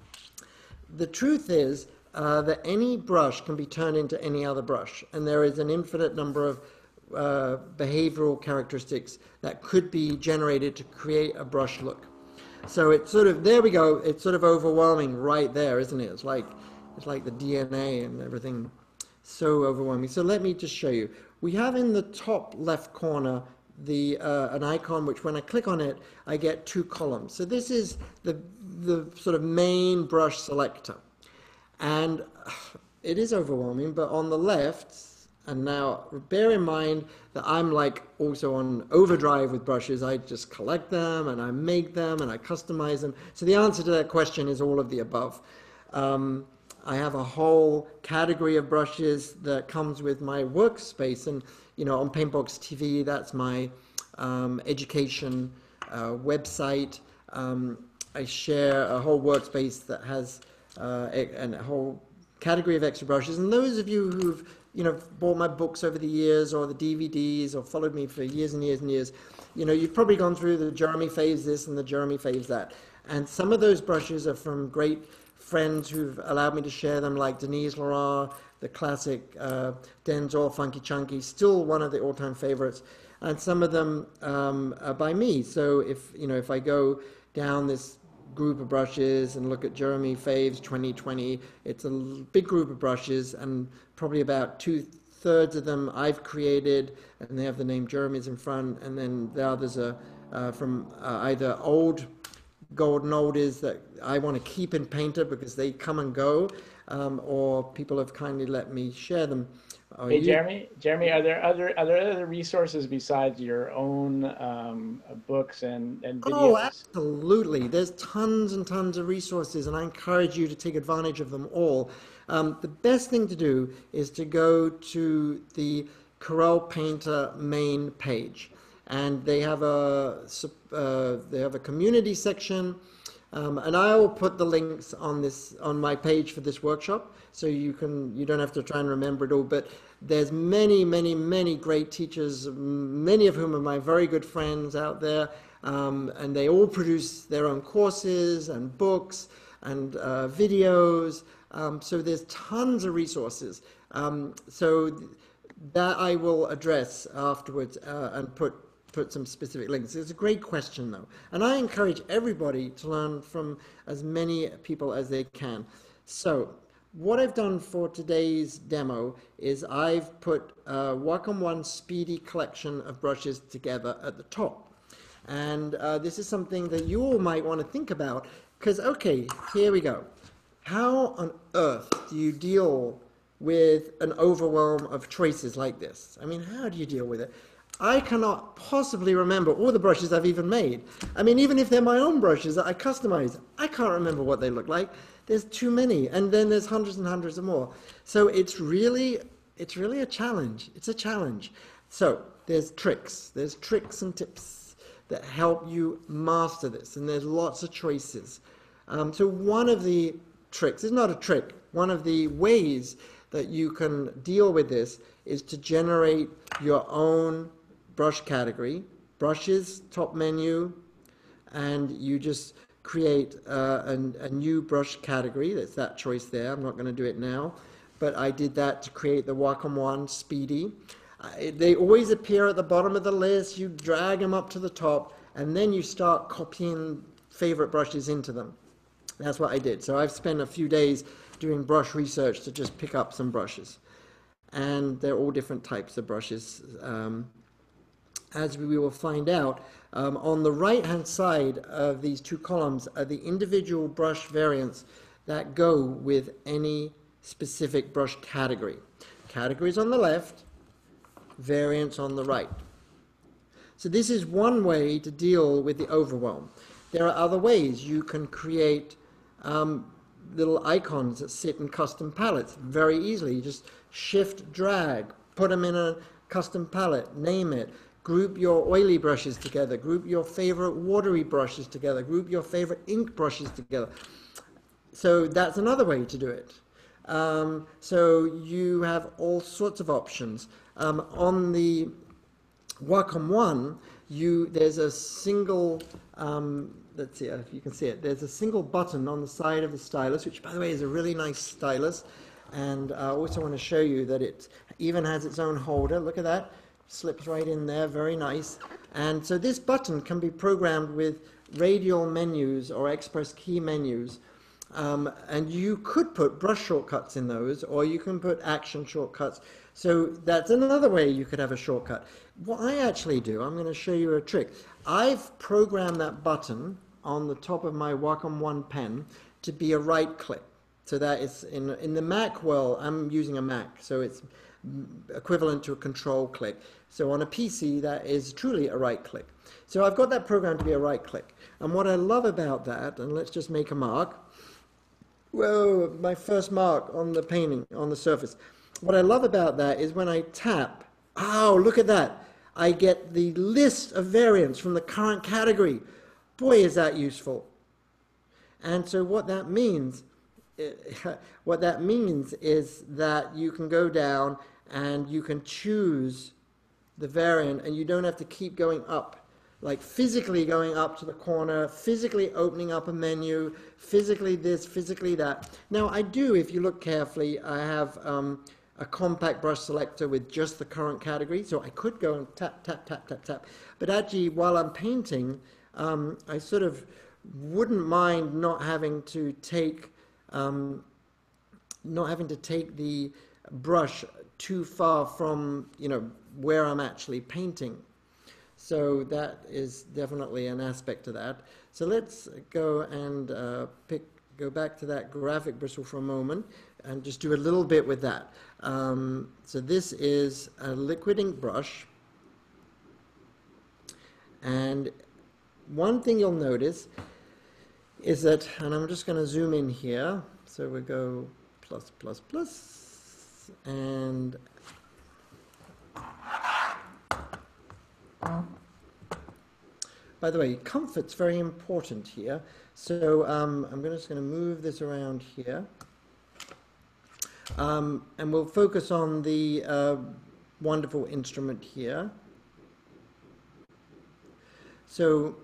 The truth is uh, that any brush can be turned into any other brush, and there is an infinite number of uh, behavioral characteristics that could be generated to create a brush look. So it's sort of, there we go, it's sort of overwhelming right there, isn't it? It's like, it's like the D N A and everything, so overwhelming. So let me just show you. We have in the top left corner the uh, an icon which when I click on it, I get two columns. So this is the, the sort of main brush selector. And uh, it is overwhelming, but on the left, and now bear in mind that I'm like also on overdrive with brushes. I just collect them and I make them and I customize them. So the answer to that question is all of the above. Um, I have a whole category of brushes that comes with my workspace, and you know, on Paintbox T V, that's my um, education uh, website. Um, I share a whole workspace that has uh, a, a whole category of extra brushes. And those of you who've you know bought my books over the years, or the D V Ds, or followed me for years and years and years, you know, you've probably gone through the Jeremy faves this and the Jeremy faves that. And some of those brushes are from great friends who've allowed me to share them, like Denise Laurent, the classic uh, Denzel Funky Chunky, still one of the all-time favorites, and some of them um, are by me. So if you know if I go down this group of brushes and look at Jeremy Faves twenty twenty, it's a big group of brushes, and probably about two-thirds of them I've created, and they have the name Jeremy's in front, and then the others are uh, from uh, either old golden oldies that I want to keep in Painter because they come and go, um, or people have kindly let me share them. Are Hey, you... Jeremy, Jeremy, are there other are there other resources besides your own um, books and, and videos? Oh, absolutely. There's tons and tons of resources, and I encourage you to take advantage of them all. Um, the best thing to do is to go to the Corel Painter main page, and they have a uh, they have a community section. Um, and I will put the links on this on my page for this workshop, so you can you don't have to try and remember it all. But there's many, many, many great teachers, many of whom are my very good friends out there, um, and they all produce their own courses and books and uh, videos. Um, so there's tons of resources. Um, so that I will address afterwards uh, and put. put some specific links. It's a great question though. And I encourage everybody to learn from as many people as they can. So what I've done for today's demo is I've put a Wacom One Speedy collection of brushes together at the top. And uh, this is something that you all might want to think about, because okay, here we go. How on earth do you deal with an overwhelm of choices like this? I mean, how do you deal with it? I cannot possibly remember all the brushes I've even made. I mean, even if they're my own brushes that I customize, I can't remember what they look like. There's too many, and then there's hundreds and hundreds of more. So it's really, it's really a challenge. It's a challenge. So there's tricks. There's tricks and tips that help you master this, and there's lots of choices. Um, so one of the tricks, it's not a trick, one of the ways that you can deal with this is to generate your own brush category, brushes, top menu, and you just create uh, a, a new brush category. That's that choice there. I'm not going to do it now, but I did that to create the Wacom One Speedy. Uh, they always appear at the bottom of the list. You drag them up to the top, and then you start copying favorite brushes into them. That's what I did. So I've spent a few days doing brush research to just pick up some brushes. And they're all different types of brushes. Um, as we will find out, um, on the right-hand side of these two columns are the individual brush variants that go with any specific brush category. Categories on the left, variants on the right. So this is one way to deal with the overwhelm. There are other ways. You can create um, little icons that sit in custom palettes very easily. You just shift, drag, put them in a custom palette, name it, group your oily brushes together, group your favorite watery brushes together, group your favorite ink brushes together. So that's another way to do it. Um, so you have all sorts of options. Um, on the Wacom One, you, there's a single, um, let's see if you can see it, there's a single button on the side of the stylus, which by the way is a really nice stylus. And I also want to show you that it even has its own holder. Look at that. Slips right in there, very nice. And so this button can be programmed with radial menus or express key menus. Um, and you could put brush shortcuts in those, or you can put action shortcuts. So that's another way you could have a shortcut. What I actually do, I'm going to show you a trick. I've programmed that button on the top of my Wacom One pen to be a right click. So that is in, in the Mac world, I'm using a Mac, so it's equivalent to a control click. So on a P C, that is truly a right click. So I've got that programmed to be a right click. And what I love about that, and let's just make a mark. Whoa, my first mark on the painting, on the surface. What I love about that is when I tap, oh, look at that. I get the list of variants from the current category. Boy, is that useful. And so what that means, what that means is that you can go down and you can choose the variant, and you don't have to keep going up, like physically going up to the corner, physically opening up a menu, physically this, physically that. Now I do, if you look carefully, I have um, a compact brush selector with just the current category, so I could go and tap, tap, tap, tap, tap. But actually, while I'm painting, um, I sort of wouldn't mind not having to take, um, not having to take the brush too far from, you know, where I'm actually painting. So that is definitely an aspect of that. So let's go and uh, pick, go back to that graphic bristle for a moment and just do a little bit with that. Um, so this is a liquid ink brush. And one thing you'll notice is that, and I'm just going to zoom in here. So we go plus, plus, plus, and by the way, comfort's very important here. So um, I'm just going to move this around here. Um, and we'll focus on the uh, wonderful instrument here. So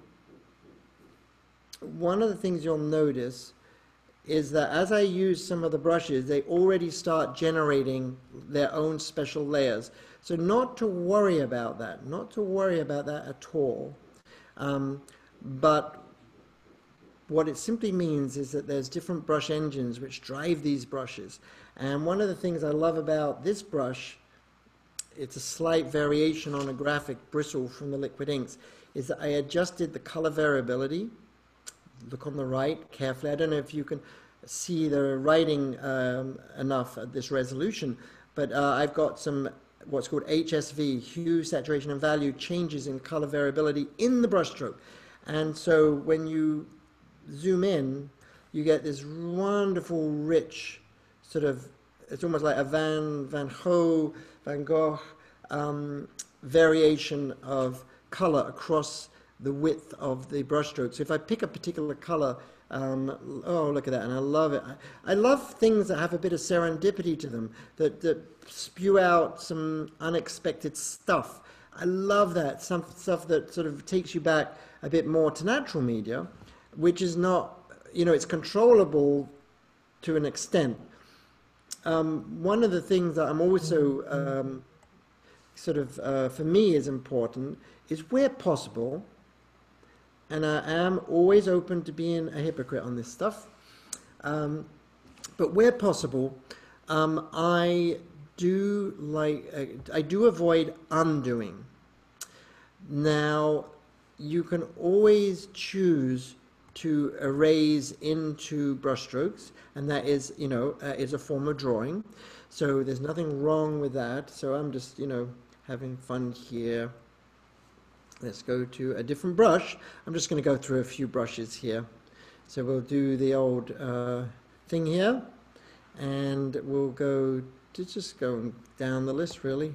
one of the things you'll notice is that as I use some of the brushes, they already start generating their own special layers. So not to worry about that, not to worry about that at all. Um, but what it simply means is that there's different brush engines which drive these brushes. And one of the things I love about this brush, it's a slight variation on a graphic bristle from the liquid inks, is that I adjusted the color variability. Look on the right carefully. I don't know if you can see the writing um, enough at this resolution, but uh, I've got some what's called H S V, hue, saturation, and value changes in color variability in the brushstroke. And so when you zoom in, you get this wonderful, rich sort of, it's almost like a Van, Van Gogh, Van Gogh um, variation of color across the width of the brushstroke. So if I pick a particular color, um, oh, look at that, and I love it. I, I love things that have a bit of serendipity to them, that, that spew out some unexpected stuff. I love that, some stuff that sort of takes you back a bit more to natural media, which is not, you know, it's controllable to an extent. Um, one of the things that I'm also um, sort of, uh, for me is important, is where possible, and I am always open to being a hypocrite on this stuff, um, but where possible, um, I do like, uh, I do avoid undoing. Now, you can always choose to erase into brushstrokes, and that is, you know, uh, is a form of drawing. So there's nothing wrong with that. So I'm just, you know, having fun here. Let's go to a different brush. I'm just going to go through a few brushes here. So we'll do the old uh, thing here, and we'll go to just going down the list really,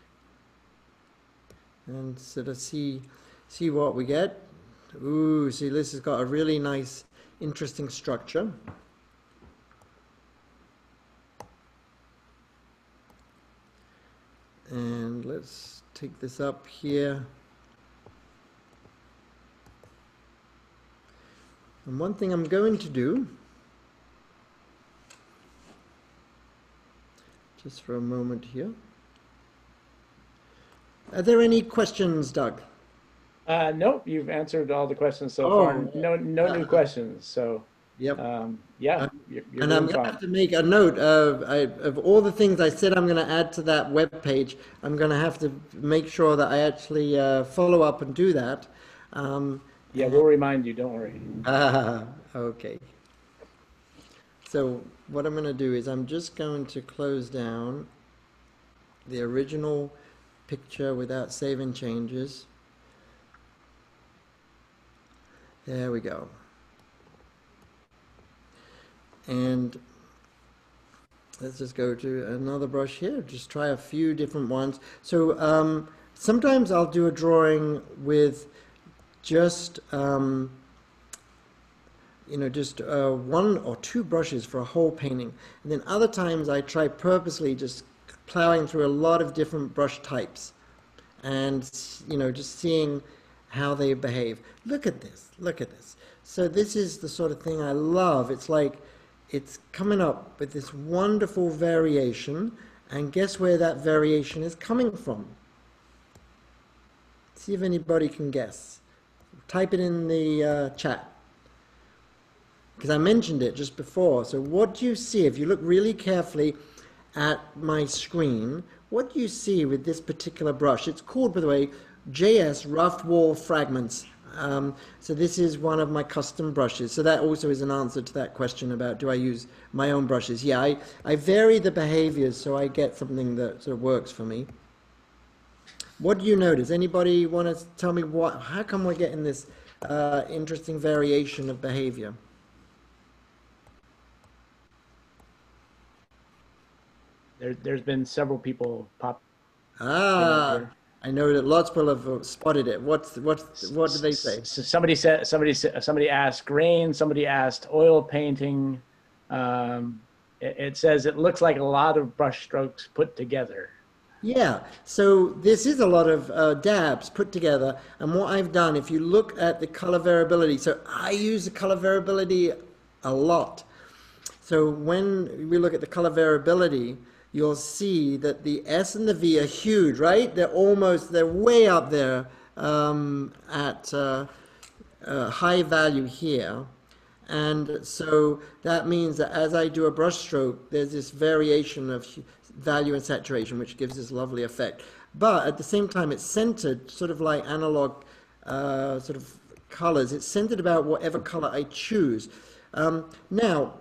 and sort of see see what we get. Ooh, see, this has got a really nice, interesting structure. And let's take this up here. And one thing I'm going to do, just for a moment here. Are there any questions, Doug? Uh, nope, you've answered all the questions so Oh, far. No, no new questions. So, Yep. um, yeah, you're, you're And I'm doing going to fine. have to make a note of, I, of all the things I said I'm going to add to that web page. I'm going to have to make sure that I actually uh, follow up and do that. Um, Yeah, we'll remind you. Don't worry. Ah, okay. So what I'm going to do is I'm just going to close down the original picture without saving changes. There we go. And let's just go to another brush here. Just try a few different ones. So um, sometimes I'll do a drawing with just um, you know, just uh, one or two brushes for a whole painting. And then other times I try purposely just plowing through a lot of different brush types and, you know, just seeing how they behave. Look at this, look at this. So this is the sort of thing I love. It's like, it's coming up with this wonderful variation, and guess where that variation is coming from? See if anybody can guess. Type it in the uh, chat, because I mentioned it just before. So what do you see if you look really carefully at my screen? What do you see with this particular brush? It's called, by the way, J S Rough Wall Fragments. Um, so this is one of my custom brushes. So that also is an answer to that question about do I use my own brushes. Yeah, I, I vary the behaviors so I get something that sort of works for me. What do you notice? Anybody want to tell me what? How come we're getting this uh, interesting variation of behavior? There, there's been several people pop. Ah, here. I know that lots of people have spotted it. What's what's what did they say? S- s- Somebody said, somebody said, somebody asked grain. Somebody asked oil painting. Um, it, it says it looks like a lot of brush strokes put together. Yeah, so this is a lot of uh, dabs put together, and what I've done, if you look at the color variability, so I use the color variability a lot. So when we look at the color variability, you'll see that the S and the V are huge, right? They're almost, they're way up there um, at uh, uh, high value here. And so that means that as I do a brush stroke, there's this variation of value and saturation, which gives this lovely effect. But at the same time, it's centered, sort of like analog uh, sort of colors. It's centered about whatever color I choose. Um, now,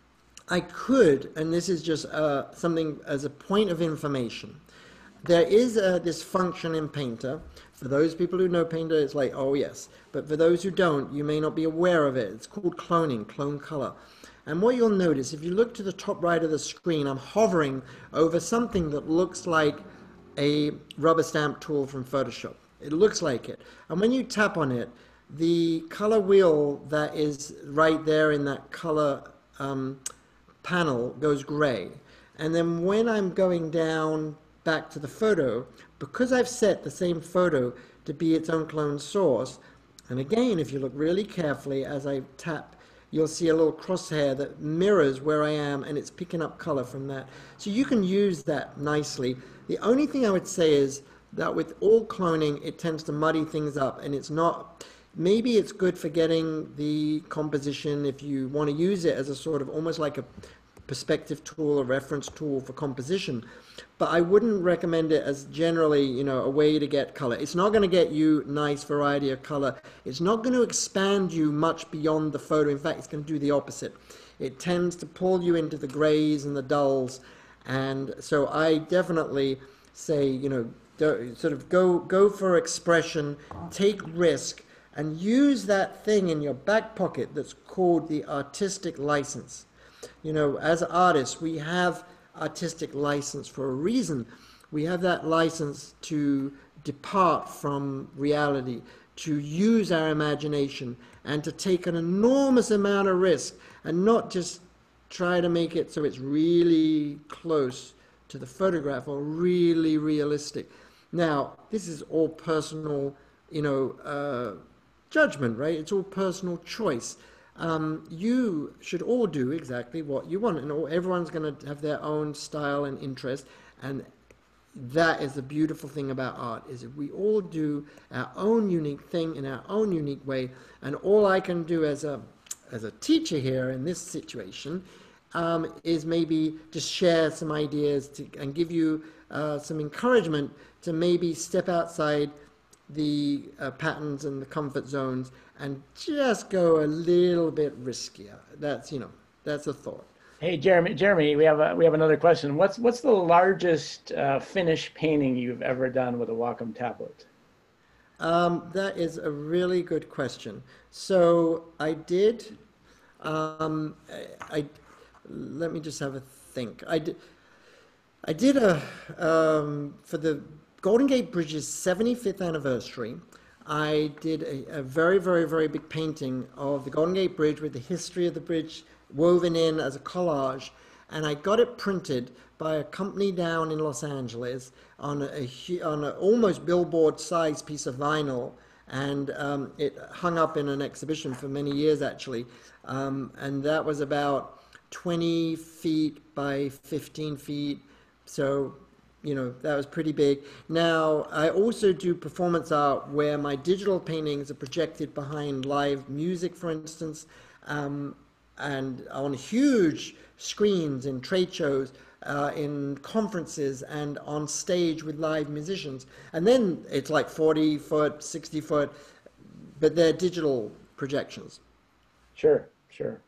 I could, and this is just uh, something as a point of information, there is uh, this function in Painter. For those people who know Painter, it's like, oh yes. But for those who don't, you may not be aware of it. It's called cloning, clone color. And what you'll notice, if you look to the top right of the screen, I'm hovering over something that looks like a rubber stamp tool from Photoshop. It looks like it. And when you tap on it, the color wheel that is right there in that color um, panel goes gray. And then when I'm going down back to the photo, because I've set the same photo to be its own clone source, and again, if you look really carefully as I tap, you'll see a little crosshair that mirrors where I am, and it's picking up color from that. So you can use that nicely. The only thing I would say is that with all cloning, it tends to muddy things up, and it's not, maybe it's good for getting the composition if you want to use it as a sort of almost like a perspective tool, a reference tool for composition. But I wouldn't recommend it as generally, you know, a way to get color. It's not going to get you nice variety of color. It's not going to expand you much beyond the photo. In fact, it's going to do the opposite. It tends to pull you into the grays and the dulls. And so I definitely say, you know, do, sort of go, go for expression, take risk, and use that thing in your back pocket that's called the artistic license. You know, as artists, we have artistic license for a reason. We have that license to depart from reality, to use our imagination, and to take an enormous amount of risk, and not just try to make it so it's really close to the photograph or really realistic. Now, this is all personal, you know, uh, judgment, right? It's all personal choice. Um, you should all do exactly what you want, and all, everyone's going to have their own style and interest, and that is the beautiful thing about art, is that we all do our own unique thing in our own unique way, and all I can do as a as a teacher here in this situation um, is maybe just share some ideas to, and give you uh, some encouragement to maybe step outside the uh, patterns and the comfort zones and just go a little bit riskier. That's, you know, that's a thought. Hey, Jeremy, Jeremy, we have a, we have another question. What's what's the largest uh, finish painting you've ever done with a Wacom tablet? Um, that is a really good question. So I did, um, I, I, let me just have a think. I did, I did a, um, for the Golden Gate Bridge's seventy-fifth anniversary, I did a, a very, very, very big painting of the Golden Gate Bridge with the history of the bridge woven in as a collage, and I got it printed by a company down in Los Angeles on a, on an almost billboard-sized piece of vinyl, and um, it hung up in an exhibition for many years, actually, um, and that was about twenty feet by fifteen feet, so, you know, that was pretty big. Now, I also do performance art where my digital paintings are projected behind live music, for instance, um, and on huge screens in trade shows, uh, in conferences, and on stage with live musicians. And then it's like forty foot, sixty foot, but they're digital projections. Sure, sure.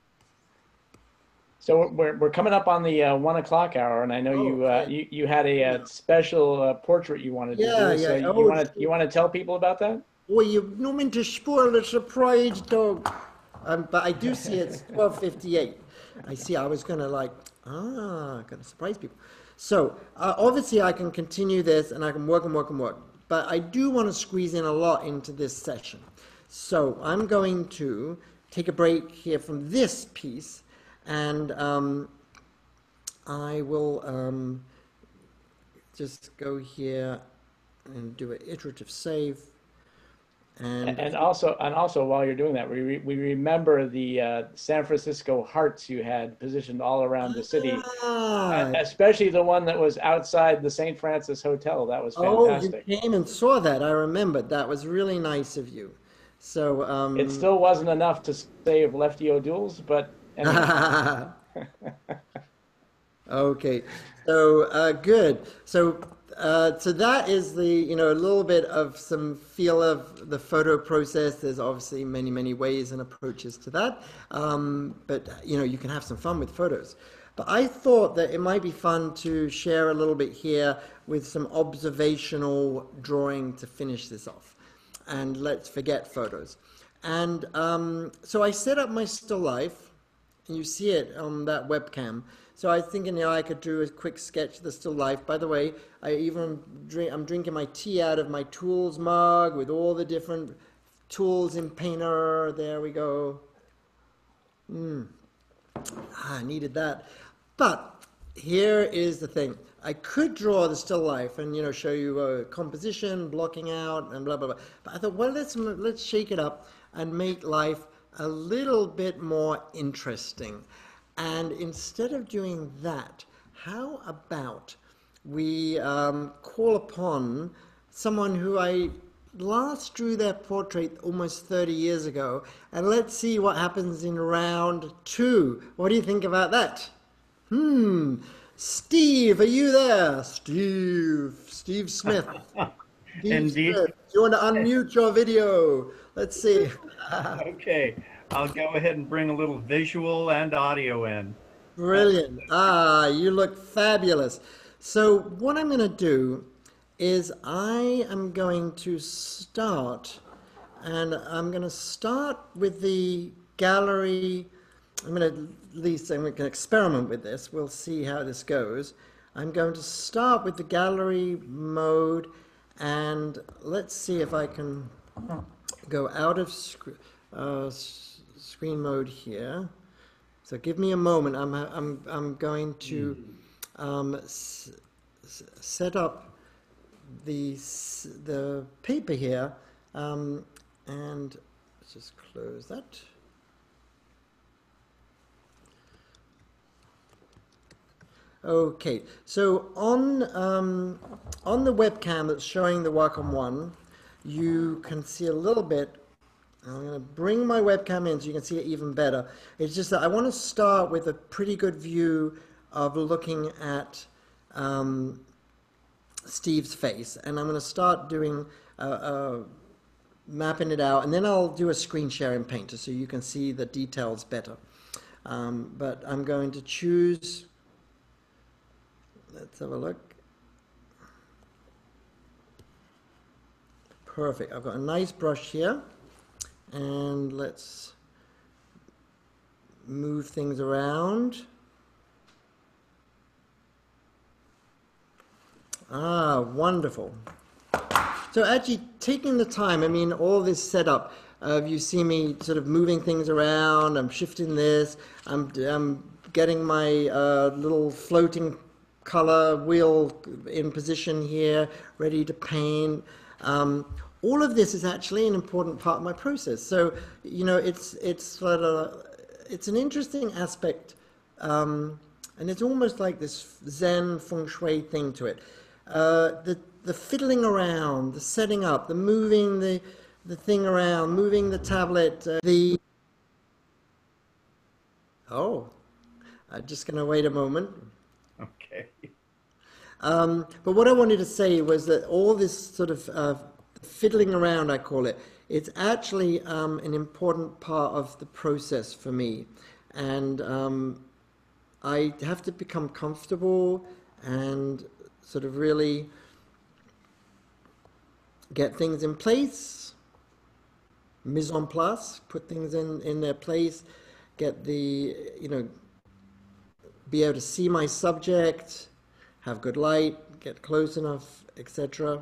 So we're we're coming up on the uh, one o'clock hour, and I know Oh, you, uh, okay. you you had a, uh special uh, portrait you wanted to Yeah, do. yeah. So you Oh, want to you want to tell people about that? Well, you don't mean to spoil the surprise, dog. Um, but I do see it's twelve fifty-eight. I see. I was gonna like, ah, gonna surprise people. So uh, obviously, I can continue this, and I can work and work and work. But I do want to squeeze in a lot into this session. So I'm going to take a break here from this piece, and um, I will um, just go here and do an iterative save. And, And also, and also, while you're doing that, we re, we remember the uh, San Francisco hearts you had positioned all around the city, ah, especially the one that was outside the Saint Francis Hotel. That was oh, fantastic. you came and saw that. I remembered. That was really nice of you. So um, It still wasn't enough to save Lefty O'Douls, but anyway. Okay, so uh, good. So uh, so that is the, you know, a little bit of some feel of the photo process. There's obviously many, many ways and approaches to that. Um, but, you know, you can have some fun with photos. But I thought that it might be fun to share a little bit here with some observational drawing to finish this off. And let's forget photos. And um, so I set up my still life, and you see it on that webcam. So I was thinking, you know, I could do a quick sketch of the still life. By the way, I even drink, I'm drinking my tea out of my tools mug with all the different tools in Painter. There we go. Mm. Ah, I needed that. But here is the thing. I could draw the still life and, you know, show you uh, composition, blocking out, and blah, blah, blah. But I thought, well, let's, let's shake it up and make life a little bit more interesting. And instead of doing that, how about we um, call upon someone who I last drew their portrait almost thirty years ago, and let's see what happens in round two. What do you think about that? Hmm. Steve, are you there? Steve. Steve Smith. Steve Indeed. Smith. Do you want to unmute your video? Let's see. Okay, I'll go ahead and bring a little visual and audio in. Brilliant. Ah, you look fabulous. So what I'm going to do is I am going to start, and I'm going to start with the gallery. I'm going to at least I'm going to experiment with this. We'll see how this goes. I'm going to start with the gallery mode, and let's see if I can go out of sc uh, screen mode here. So give me a moment. I'm I'm I'm going to um, s set up the the paper here, um, and let's just close that. Okay, so on um, on the webcam that's showing the Wacom One, you can see a little bit. I'm going to bring my webcam in so you can see it even better. It's just that I want to start with a pretty good view of looking at um, Steve's face, and I'm going to start doing uh, uh, mapping it out, and then I'll do a screen share in Painter so you can see the details better. Um, but I'm going to choose. Let's have a look. Perfect. I've got a nice brush here. And let's move things around. Ah, wonderful. So actually taking the time, I mean, all this setup, uh, you see me sort of moving things around, I'm shifting this, I'm, I'm getting my uh, little floating color wheel in position here, ready to paint. Um, all of this is actually an important part of my process. So, you know, it's, it's, sort of, it's an interesting aspect, um, and it's almost like this Zen feng shui thing to it. Uh, the, the fiddling around, the setting up, the moving the, the thing around, moving the tablet, uh, the... Oh, I'm just going to wait a moment. Okay. Um, but what I wanted to say was that all this sort of uh, fiddling around, I call it, it's actually um, an important part of the process for me. And um, I have to become comfortable and sort of really get things in place, mise en place, put things in, in their place, get the, you know, be able to see my subject, have good light, get close enough, et cetera.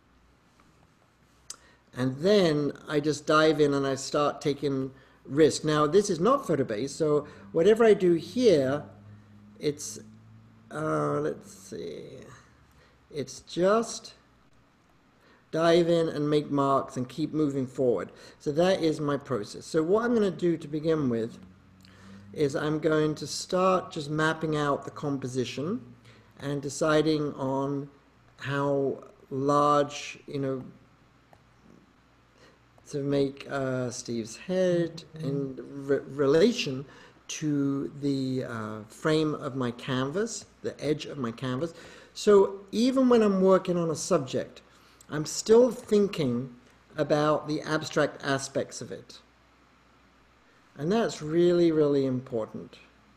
And then I just dive in and I start taking risk. Now, this is not photo-based, so whatever I do here, it's, uh, let's see, it's just dive in and make marks and keep moving forward. So that is my process. So what I'm going to do to begin with is I'm going to start just mapping out the composition and deciding on how large, you know, to make uh, Steve's head in re relation to the uh, frame of my canvas, the edge of my canvas. So even when I'm working on a subject, I'm still thinking about the abstract aspects of it. And that's really, really important.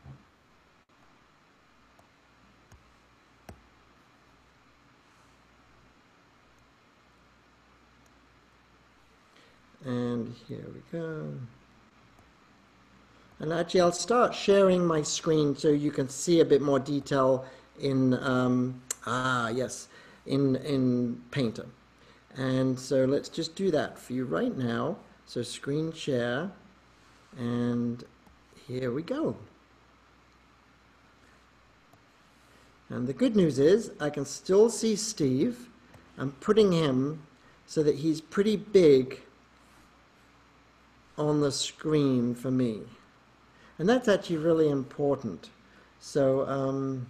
And here we go. And actually I'll start sharing my screen so you can see a bit more detail in, um, ah, yes, in, in Painter. And so let's just do that for you right now. So screen share, and here we go. And the good news is I can still see Steve. I'm putting him so that he's pretty big on the screen for me. And that's actually really important. So, um,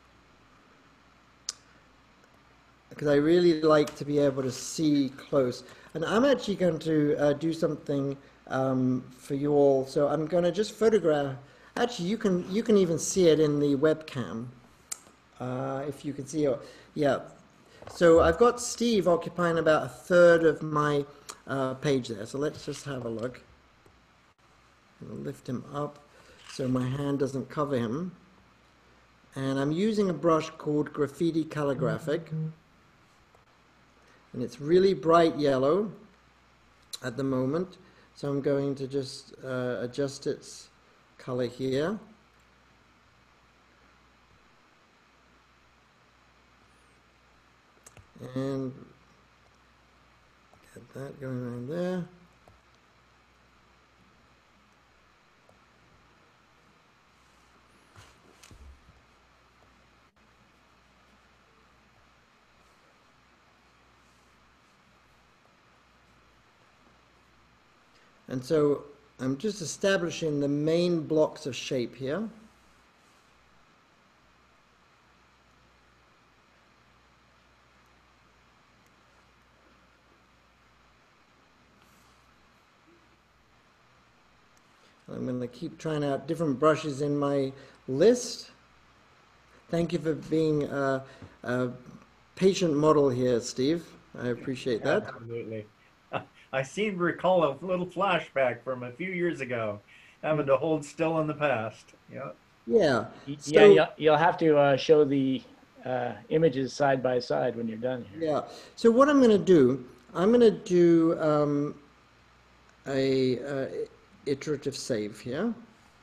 because I really like to be able to see close. And I'm actually going to uh, do something um, for you all. So I'm going to just photograph, Actually, you can you can even see it in the webcam, uh, if you can see it. Yeah. So I've got Steve occupying about a third of my uh, page there. So let's just have a look. I'll lift him up so my hand doesn't cover him. And I'm using a brush called Graffiti Calligraphic. And it's really bright yellow at the moment. So I'm going to just uh, adjust its color here. And get that going around there. And so I'm just establishing the main blocks of shape here. I'm going to keep trying out different brushes in my list. Thank you for being a, a patient model here, Steve. I appreciate that. Absolutely. I seem to recall a little flashback from a few years ago, having to hold still in the past. Yeah. Yeah. Yeah, So, you'll, you'll have to uh, show the uh, images side by side when you're done here. yeah. So what I'm going to do, I'm going to do um, a uh, iterative save here.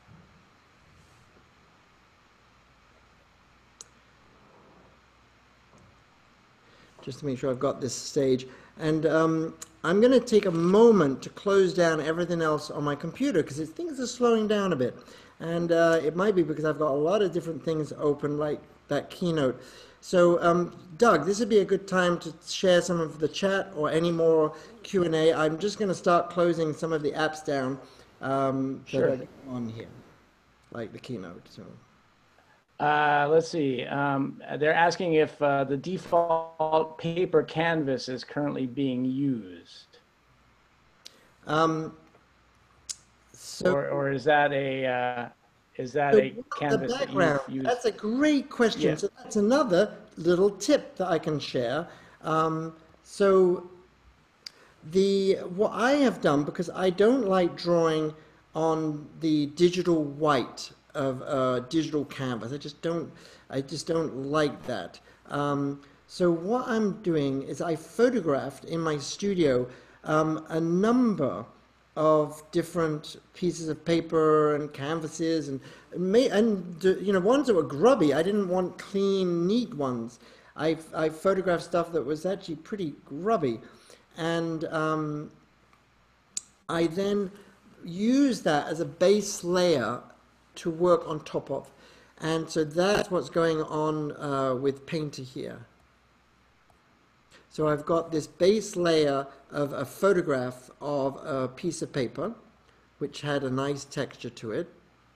Just to make sure I've got this stage. And um, I'm going to take a moment to close down everything else on my computer because things are slowing down a bit. And uh, it might be because I've got a lot of different things open, like that keynote. So, um, Doug, this would be a good time to share some of the chat or any more Q and A. I'm just going to start closing some of the apps down um, Sure. that are on here, like the keynote. So. Uh, let's see. Um, they're asking if uh, the default paper canvas is currently being used, Um, so or, or is that a uh, is that So a the canvas that background, you've used? that's a great question. Yeah. So that's another little tip that I can share. Um, so the what I have done, because I don't like drawing on the digital white of uh, digital canvas. I just don't. I just don't like that. Um, so what I'm doing is I photographed in my studio um, a number of different pieces of paper and canvases and may, and you know ones that were grubby. I didn't want clean, neat ones. I I photographed stuff that was actually pretty grubby, and um, I then used that as a base layer to work on top of, and so that's what's going on uh, with Painter here. So I've got this base layer of a photograph of a piece of paper, which had a nice texture to it.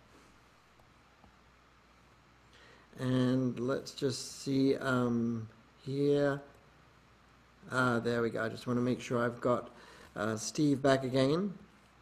And let's just see um, here. Ah, there we go. I just want to make sure I've got uh, Steve back again.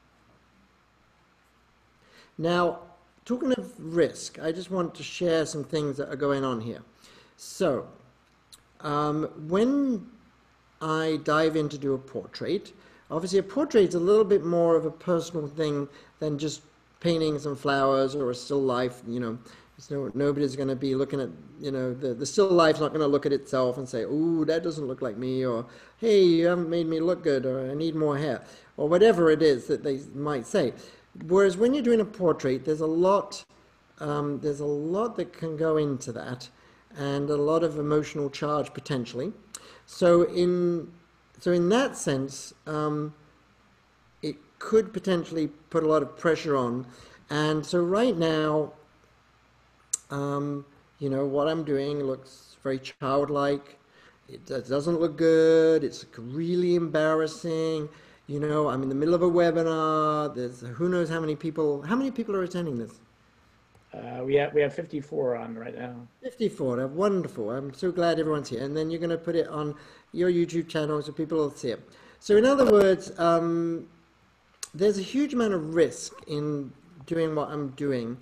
Now, talking of risk, I just want to share some things that are going on here. So, um, when I dive in to do a portrait, obviously a portrait is a little bit more of a personal thing than just painting some flowers or a still life. You know, it's no, nobody's going to be looking at, you know, the, the still life's not going to look at itself and say, ooh, that doesn't look like me, or hey, you haven't made me look good, or I need more hair, or whatever it is that they might say. Whereas when you're doing a portrait, there's a lot, um, there's a lot that can go into that, and a lot of emotional charge potentially. So in so in that sense, um, it could potentially put a lot of pressure on. And so right now, um, you know, what I'm doing looks very childlike. It doesn't look good. It's really embarrassing. You know, I'm in the middle of a webinar. There's who knows how many people. How many people are attending this? Uh, we have we have fifty-four on right now. fifty-four. Wonderful. I'm so glad everyone's here. And then you're going to put it on your YouTube channel so people will see it. So in other words, um, there's a huge amount of risk in doing what I'm doing.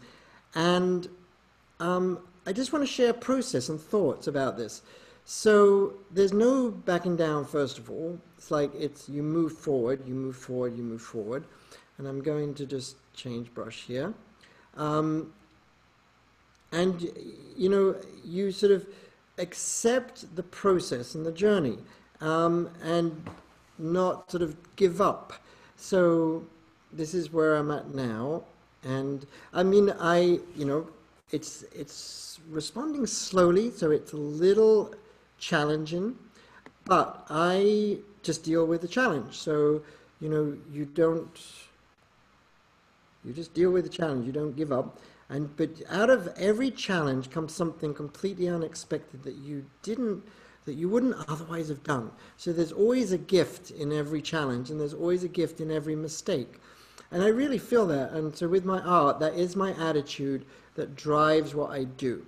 And um, I just want to share process and thoughts about this. So there's no backing down, first of all. It's like it's you move forward, you move forward, you move forward. And I'm going to just change brush here. Um, and, you know, you sort of accept the process and the journey, um, and not sort of give up. So this is where I'm at now. And I mean, I, you know, it's, it's responding slowly, so it's a little challenging, but I just deal with the challenge. So, you know, you don't, you just deal with the challenge, you don't give up. And, but out of every challenge comes something completely unexpected that you didn't, that you wouldn't otherwise have done. So there's always a gift in every challenge, and there's always a gift in every mistake. And I really feel that. And so with my art, that is my attitude that drives what I do.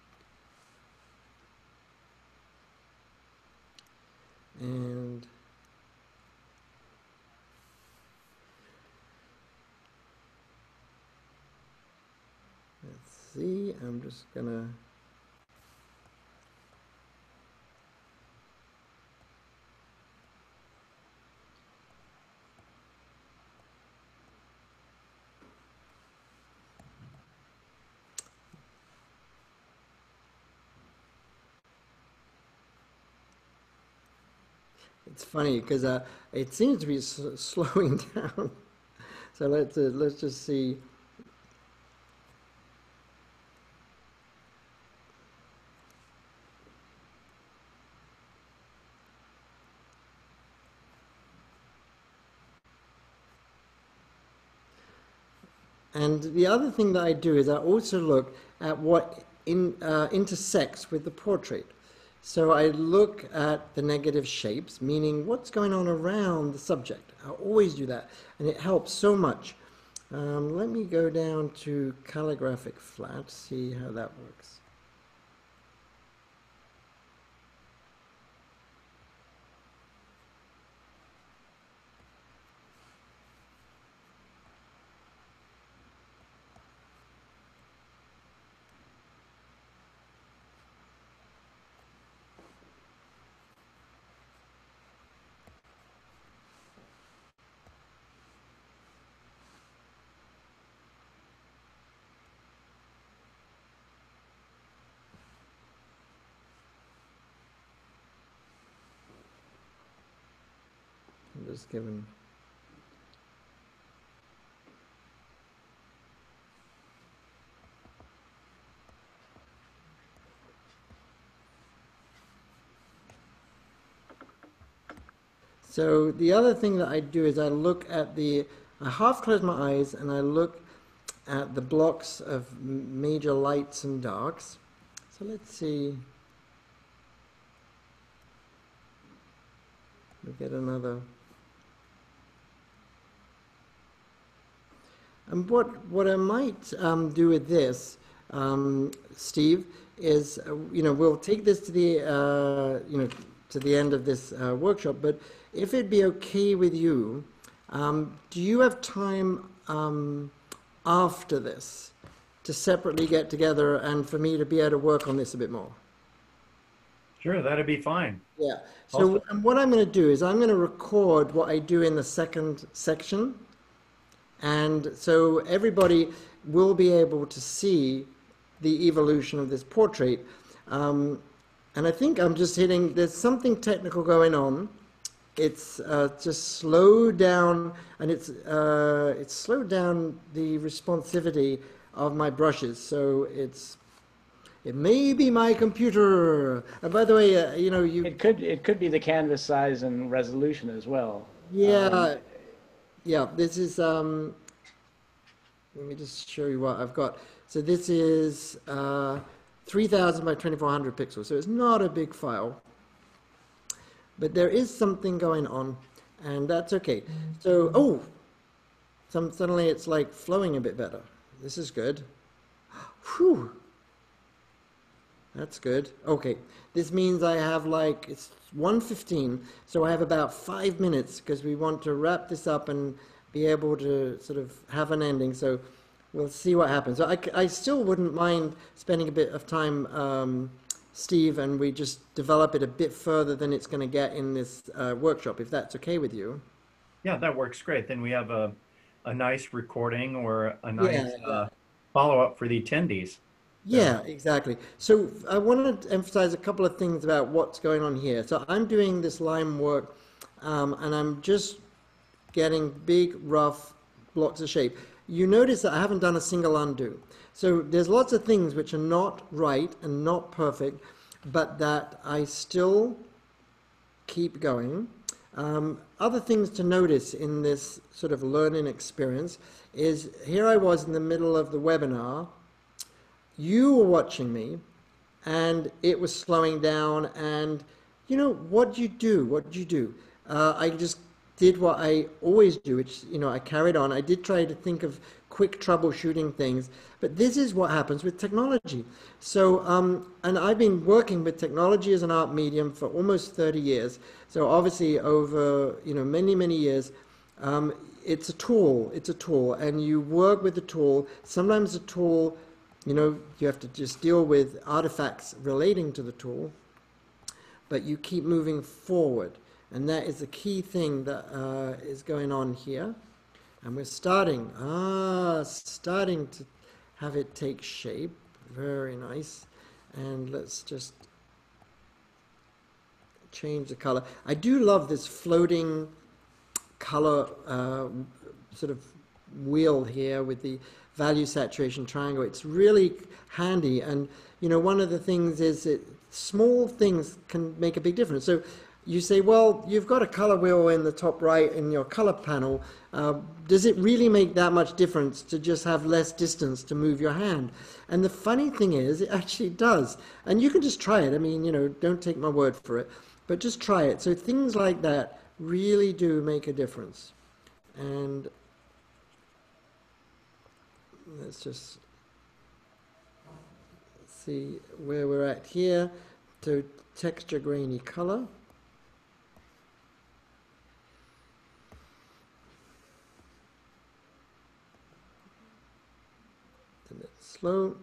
And let's see, I'm just gonna It's funny because uh, it seems to be s slowing down. So let's uh, let's just see. And the other thing that I do is I also look at what in, uh, intersects with the portrait. So I look at the negative shapes, meaning what's going on around the subject. I always do that, and it helps so much. Um, let me go down to calligraphic flat, see how that works. I'm just giving. So the other thing that I do is I look at the, I half close my eyes and I look at the blocks of major lights and darks. So let's see. We get another. And what, what I might um, do with this, um, Steve, is, uh, you know, we'll take this to the, uh, you know, to the end of this uh, workshop, but if it'd be okay with you, um, do you have time um, after this to separately get together and for me to be able to work on this a bit more? Sure, that'd be fine. Yeah. So and what I'm going to do is I'm going to record what I do in the second section. And so everybody will be able to see the evolution of this portrait. Um, and I think I'm just hitting, there's something technical going on. It's uh, just slowed down, and it's, uh, it's slowed down the responsivity of my brushes. So it's, it may be my computer. And by the way, uh, you know, you... It could, it could be the canvas size and resolution as well. Yeah. Um, Yeah, this is, um, let me just show you what I've got. So this is uh, three thousand by twenty-four hundred pixels, so it's not a big file. But there is something going on, and that's okay. So, oh, some, suddenly it's like flowing a bit better. This is good. Whew. That's good. Okay, this means I have like, it's one fifteen, so I have about five minutes because we want to wrap this up and be able to sort of have an ending. So we'll see what happens. I, I still wouldn't mind spending a bit of time, um, Steve, and we just develop it a bit further than it's going to get in this uh, workshop, if that's okay with you. Yeah, that works great. Then we have a, a nice recording or a nice Yeah, yeah. uh, follow-up for the attendees. Yeah, exactly. So I wanted to emphasize a couple of things about what's going on here. So I'm doing this line work, um, and I'm just getting big, rough blocks of shape. You notice that I haven't done a single undo. So there's lots of things which are not right and not perfect, but that I still keep going. Um, other things to notice in this sort of learning experience is here I was in the middle of the webinar. You were watching me, and it was slowing down. And you know, what do you do? What do you do? Uh, I just did what I always do, which, you know, I carried on. I did try to think of quick troubleshooting things, but this is what happens with technology. So, um, and I've been working with technology as an art medium for almost thirty years. So obviously over, you know, many, many years, um, it's a tool, it's a tool, and you work with the tool. Sometimes the tool, you know, you have to just deal with artifacts relating to the tool, but you keep moving forward. And that is the key thing that uh, is going on here. And we're starting, ah, starting to have it take shape. Very nice. And let's just change the color. I do love this floating color uh, sort of wheel here with the value saturation triangle. It's really handy. And, you know, one of the things is that small things can make a big difference. So you say, well, you've got a color wheel in the top right in your color panel. Uh, does it really make that much difference to just have less distance to move your hand? And the funny thing is, it actually does. And you can just try it. I mean, you know, don't take my word for it, but just try it. So things like that really do make a difference. And let's just see where we're at here. So texture, grainy color. Slow.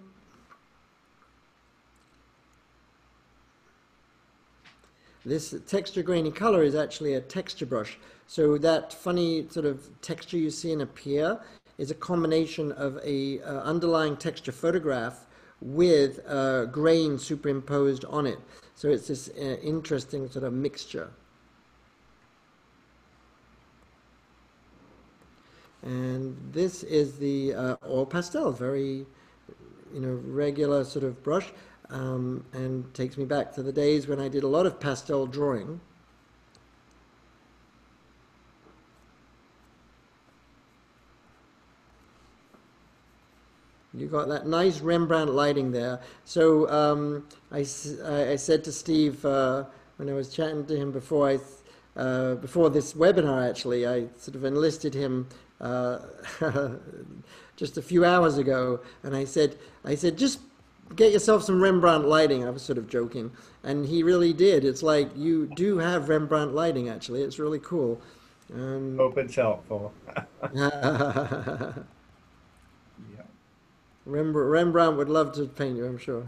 This texture grainy color is actually a texture brush. So that funny sort of texture you see in a pier is a combination of a uh, underlying texture photograph with uh, grain superimposed on it. So it's this uh, interesting sort of mixture. And this is the uh, oil pastel, very, you know, regular sort of brush, um, and takes me back to the days when I did a lot of pastel drawing. You got that nice Rembrandt lighting there. So um, I, I said to Steve uh, when I was chatting to him before I, uh, before this webinar actually, I sort of enlisted him uh, just a few hours ago, and I said, I said, just get yourself some Rembrandt lighting. I was sort of joking, and he really did. It's like you do have Rembrandt lighting actually. It's really cool. Um, Hope it's helpful. Rembrandt, Rembrandt would love to paint you, I'm sure.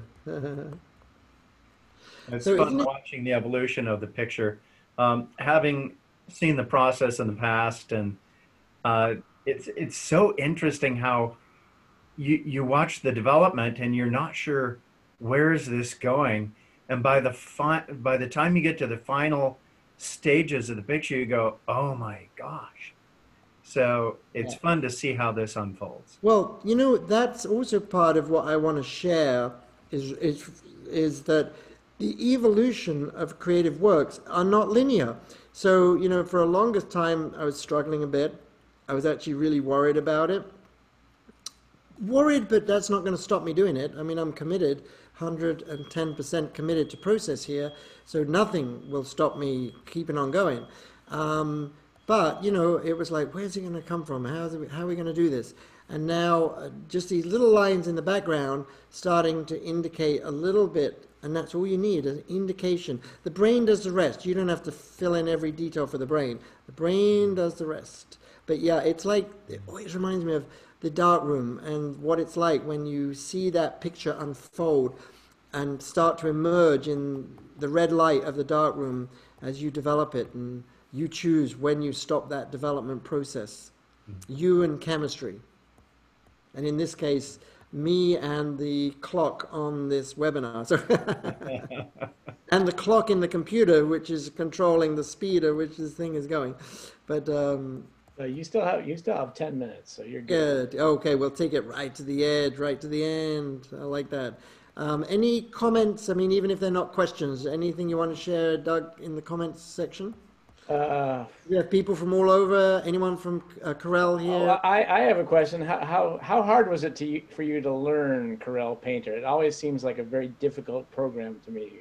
It's So fun isn't it- watching the evolution of the picture. Um, having seen the process in the past, and uh, it's it's so interesting how you you watch the development and you're not sure where is this going, and by the fi by the time you get to the final stages of the picture, you go, oh my gosh. So it's Yeah. fun to see how this unfolds. Well, you know, that's also part of what I want to share is, is, is that the evolution of creative works are not linear. So, you know, for a longest time, I was struggling a bit. I was actually really worried about it. Worried, but that's not going to stop me doing it. I mean, I'm committed, one hundred ten percent committed to process here, so nothing will stop me keeping on going. Um, But, you know, it was like, where's it going to come from? How's it, how are we going to do this? And now uh, just these little lines in the background starting to indicate a little bit, and that's all you need, an indication. The brain does the rest. You don't have to fill in every detail for the brain. The brain does the rest. But yeah, it's like, it always reminds me of the darkroom and what it's like when you see that picture unfold and start to emerge in the red light of the darkroom as you develop it, and you choose when you stop that development process. You and chemistry. And in this case, me and the clock on this webinar. So and the clock in the computer, which is controlling the speed at which this thing is going. But um, Uh, you still have you still have ten minutes, so you're good. good. Okay, we'll take it right to the edge, right to the end. I like that. Um, any comments? I mean, even if they're not questions, anything you want to share, Doug, in the comments section? Uh, We have people from all over. Anyone from uh, Corel here? well, I, I have a question. How, how, how hard was it to you, for you to learn Corel Painter? It always seems like a very difficult program to me.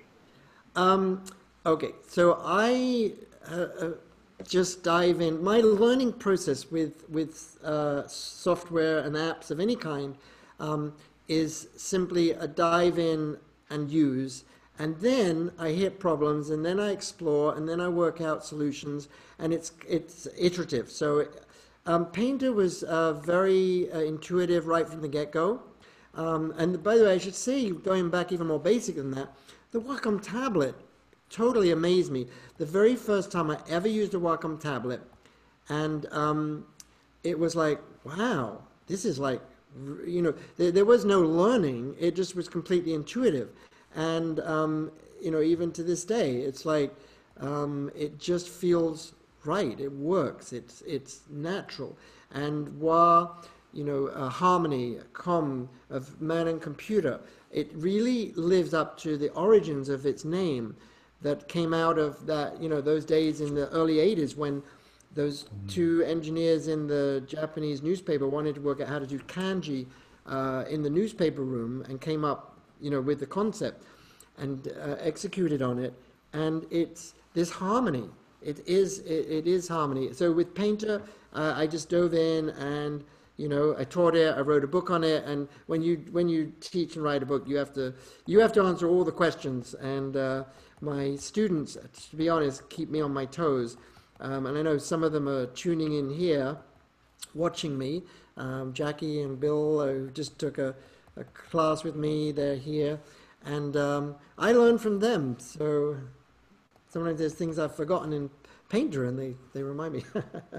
Um, okay, so I uh, uh, just dive in. My learning process with, with uh, software and apps of any kind um, is simply a dive in and use. And then I hit problems, and then I explore, and then I work out solutions, and it's it's iterative. So um, Painter was uh, very uh, intuitive right from the get-go. Um, and by the way, I should say, going back even more basic than that, the Wacom tablet totally amazed me. The very first time I ever used a Wacom tablet, and um, it was like, wow, this is like, you know, there, there was no learning. It just was completely intuitive. And, um, you know, even to this day, it's like, um, it just feels right. It works. It's, it's natural. And while, you know, uh, harmony, com of man and computer, it really lives up to the origins of its name that came out of that, you know, those days in the early eighties when those two engineers in the Japanese newspaper wanted to work out how to do kanji uh, in the newspaper room, and came up, you know, with the concept and uh, executed on it. And it's this harmony. It is, it, it is harmony. So with Painter, uh, I just dove in and, you know, I taught it, I wrote a book on it. And when you, when you teach and write a book, you have to, you have to answer all the questions. And uh, my students, to be honest, keep me on my toes. Um, and I know some of them are tuning in here, watching me. Um, Jackie and Bill, uh, who just took a, a class with me, they're here, and um, I learn from them. So sometimes there's things I've forgotten in Painter, and they, they remind me.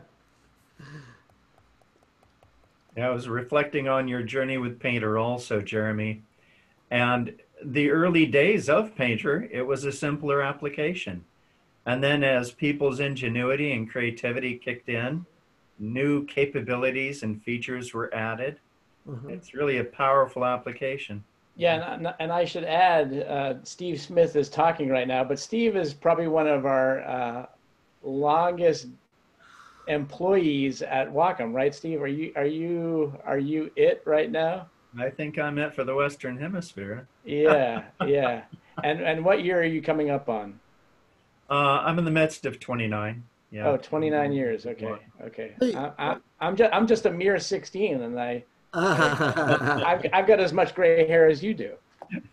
Yeah, I was reflecting on your journey with Painter also, Jeremy. And the early days of Painter, it was a simpler application. And then as people's ingenuity and creativity kicked in, new capabilities and features were added. Mm-hmm. It's really a powerful application. Yeah, and, and I should add, uh, Steve Smith is talking right now, but Steve is probably one of our uh, longest employees at Wacom, right, Steve? Are you are you are you it right now? I think I'm it for the Western Hemisphere. Yeah, yeah. And and what year are you coming up on? Uh, I'm in the midst of twenty-nine. Yeah. Oh, twenty-nine years. Okay, okay. I, I, I'm just I'm just a mere sixteen, and I. I've, I've got as much gray hair as you do.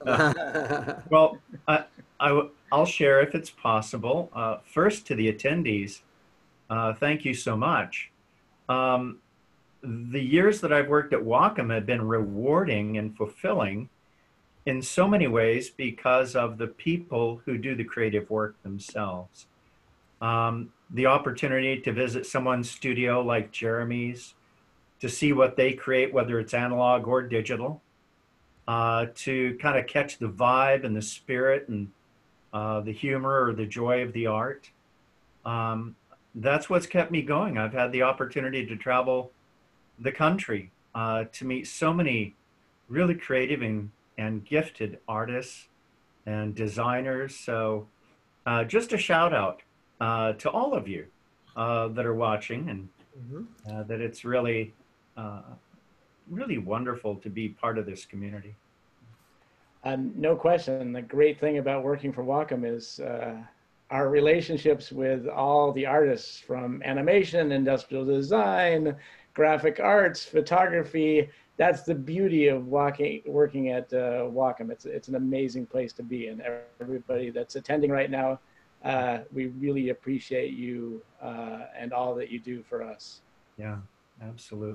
Well, I, I, I'll share if it's possible. Uh, first, to the attendees, uh, thank you so much. Um, the years that I've worked at Wacom have been rewarding and fulfilling in so many ways because of the people who do the creative work themselves. Um, the opportunity to visit someone's studio like Jeremy's, to see what they create, whether it's analog or digital, uh, to kind of catch the vibe and the spirit and uh, the humor or the joy of the art. Um, that's what's kept me going. I've had the opportunity to travel the country uh, to meet so many really creative and, and gifted artists and designers. So uh, just a shout out uh, to all of you uh, that are watching, and mm-hmm. uh, that it's really, Uh, really wonderful to be part of this community. Uh, no question. The great thing about working for Wacom is uh, our relationships with all the artists, from animation, industrial design, graphic arts, photography. That's the beauty of walking, working at uh, Wacom. It's, it's an amazing place to be, and everybody that's attending right now, uh, we really appreciate you uh, and all that you do for us. Yeah, absolutely.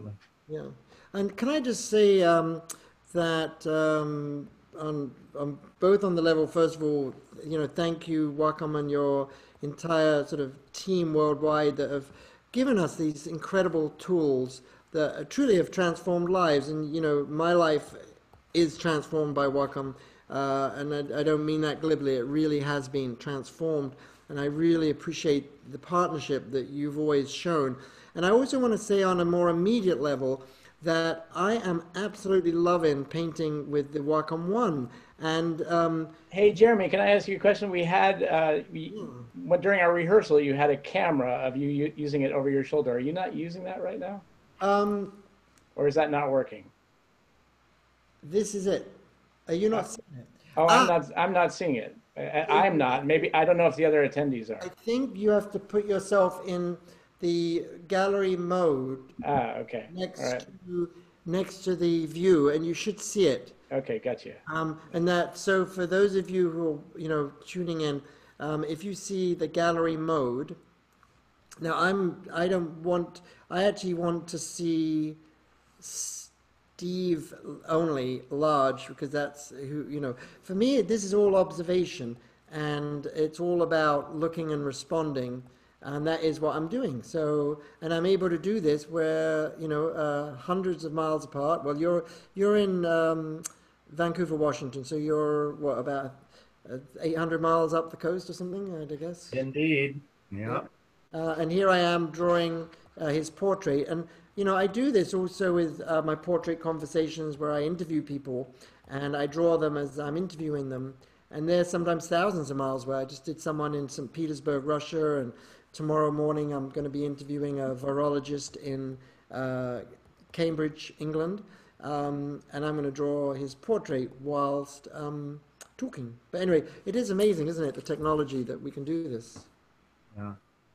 Yeah. And can I just say um, that um, on, on both on the level, first of all, you know, thank you, Wacom, and your entire sort of team worldwide that have given us these incredible tools that truly have transformed lives. And, you know, my life is transformed by Wacom, uh, and I, I don't mean that glibly. It really has been transformed, and I really appreciate the partnership that you've always shown. And I also want to say on a more immediate level that I am absolutely loving painting with the Wacom One. And um, Hey, Jeremy, can I ask you a question? We had, uh, we, when, during our rehearsal, you had a camera of you u- using it over your shoulder. Are you not using that right now? um, Or is that not working? this is it. Are you not seeing it? Oh, Ah, I'm not, I'm not seeing it. I, I'm not. Maybe, I don't know if the other attendees I are. think you have to put yourself in the gallery mode Ah, okay. All next right. to next to the view, and you should see it. Okay, gotcha. Um, and that, so for those of you who are, you know, tuning in, um, if you see the gallery mode, now I'm, I don't want, I actually want to see Steve only large, because that's who, you know, for me, this is all observation, and it's all about looking and responding. And that is what I'm doing. So, and I'm able to do this where, you know, uh, hundreds of miles apart. Well, you're you're in um, Vancouver, Washington, so you're what, about uh, eight hundred miles up the coast or something, I guess. Indeed. Yeah. Uh, and here I am drawing uh, his portrait. And, you know, I do this also with uh, my portrait conversations where I interview people and I draw them as I'm interviewing them. And there's sometimes thousands of miles where I just did someone in Saint Petersburg, Russia, and tomorrow morning I'm going to be interviewing a virologist in uh, Cambridge, England. Um, and I'm going to draw his portrait whilst um, talking. But anyway, it is amazing, isn't it, the technology that we can do this. Yeah.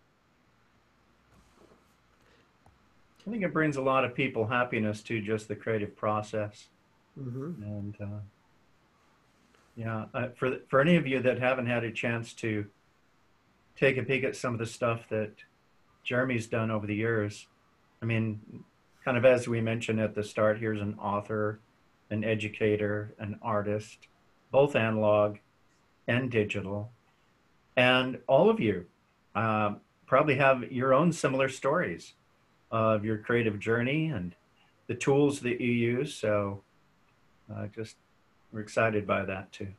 I think it brings a lot of people happiness to just the creative process. Mm-hmm. And uh, yeah, uh, for for any of you that haven't had a chance to take a peek at some of the stuff that Jeremy's done over the years, I mean, kind of as we mentioned at the start, here's an author, an educator, an artist, both analog and digital, and all of you uh, probably have your own similar stories of your creative journey and the tools that you use. So uh, just we're excited by that too.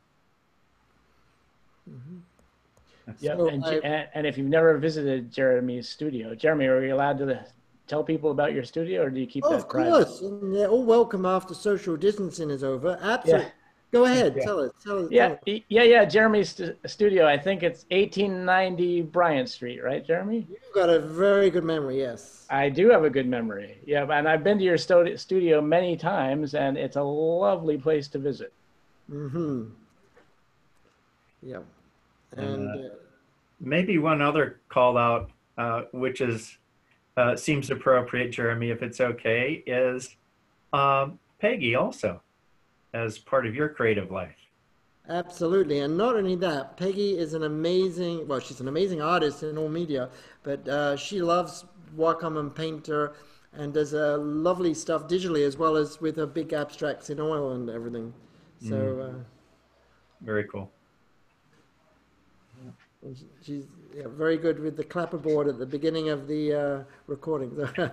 Mm-hmm. Yep. So And, I, and and if you've never visited Jeremy's studio, Jeremy, are you allowed to tell people about your studio, or do you keep oh, that of private? course, and they're all welcome after social distancing is over. Absolutely. Yeah. Go ahead, Yeah. tell us, tell us. Yeah, Tell us. y- yeah, yeah. Jeremy's st- studio. I think it's eighteen ninety Bryant Street, right, Jeremy? You've got a very good memory, yes. I do have a good memory. Yeah, and I've been to your sto- studio many times, and it's a lovely place to visit. Mm-hmm. Yeah. And Uh, uh, maybe one other call out, uh, which is uh, seems appropriate, Jeremy, if it's okay, is um, Peggy also as part of your creative life. absolutely. And not only that, Peggy is an amazing, well, she's an amazing artist in all media, but uh, she loves Wacom and Painter and does uh, lovely stuff digitally as well as with her big abstracts in oil and everything. So Mm. uh, Very cool. and she- she's yeah, very good with the clapperboard at the beginning of the uh, recording.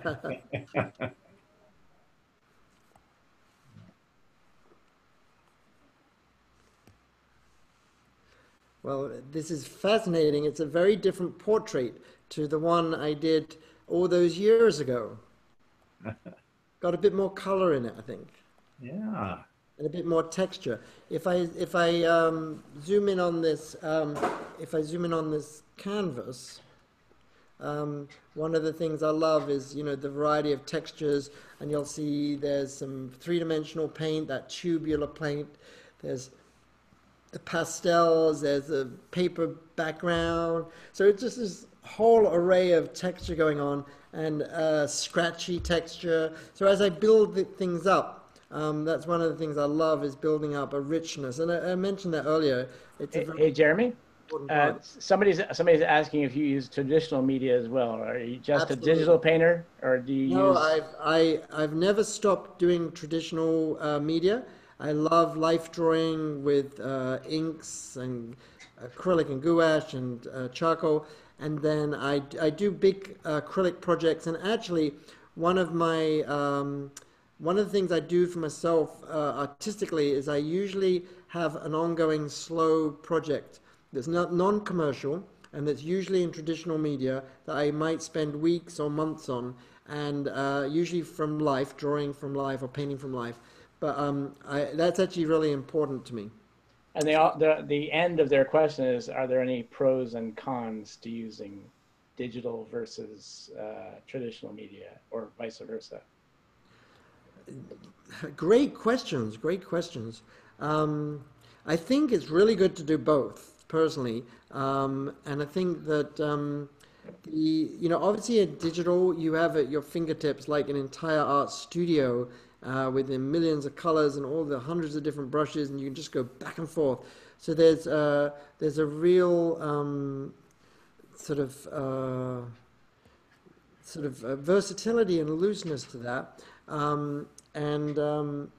Well, this is fascinating. It's a very different portrait to the one I did all those years ago. Got a bit more color in it, I think, Yeah. and a bit more texture. If I if I um, zoom in on this, um, if I zoom in on this canvas, um, one of the things I love is, you know, the variety of textures, and you'll see there's some three-dimensional paint, that tubular paint. There's the pastels, there's a paper background. So it's just this whole array of texture going on, and uh, scratchy texture. So as I build the things up, um, that's one of the things I love, is building up a richness. And I, I mentioned that earlier. It's a Hey, very, hey, Jeremy, important uh, part. somebody's somebody's asking if you use traditional media as well. Are you just Absolutely. a digital painter, or do you No, use? I've I, I've never stopped doing traditional uh, media. I love life drawing with uh, inks and acrylic and gouache and uh, charcoal, and then I, I do big uh, acrylic projects. And actually, one of my um, one of the things I do for myself uh, artistically is I usually have an ongoing slow project that's not non-commercial and that's usually in traditional media that I might spend weeks or months on, and uh, usually from life, drawing from life or painting from life. But um, I, that's actually really important to me. And they all, the the end of their question is: are there any pros and cons to using digital versus uh, traditional media, or vice versa? Great questions, great questions. Um, I think it's really good to do both, personally. Um, and I think that, um, the, you know, obviously in digital, you have at your fingertips like an entire art studio uh, with the millions of colors and all the hundreds of different brushes, and you can just go back and forth. So there's, uh, there's a real um, sort of, uh, sort of uh, versatility and looseness to that. Um, and um,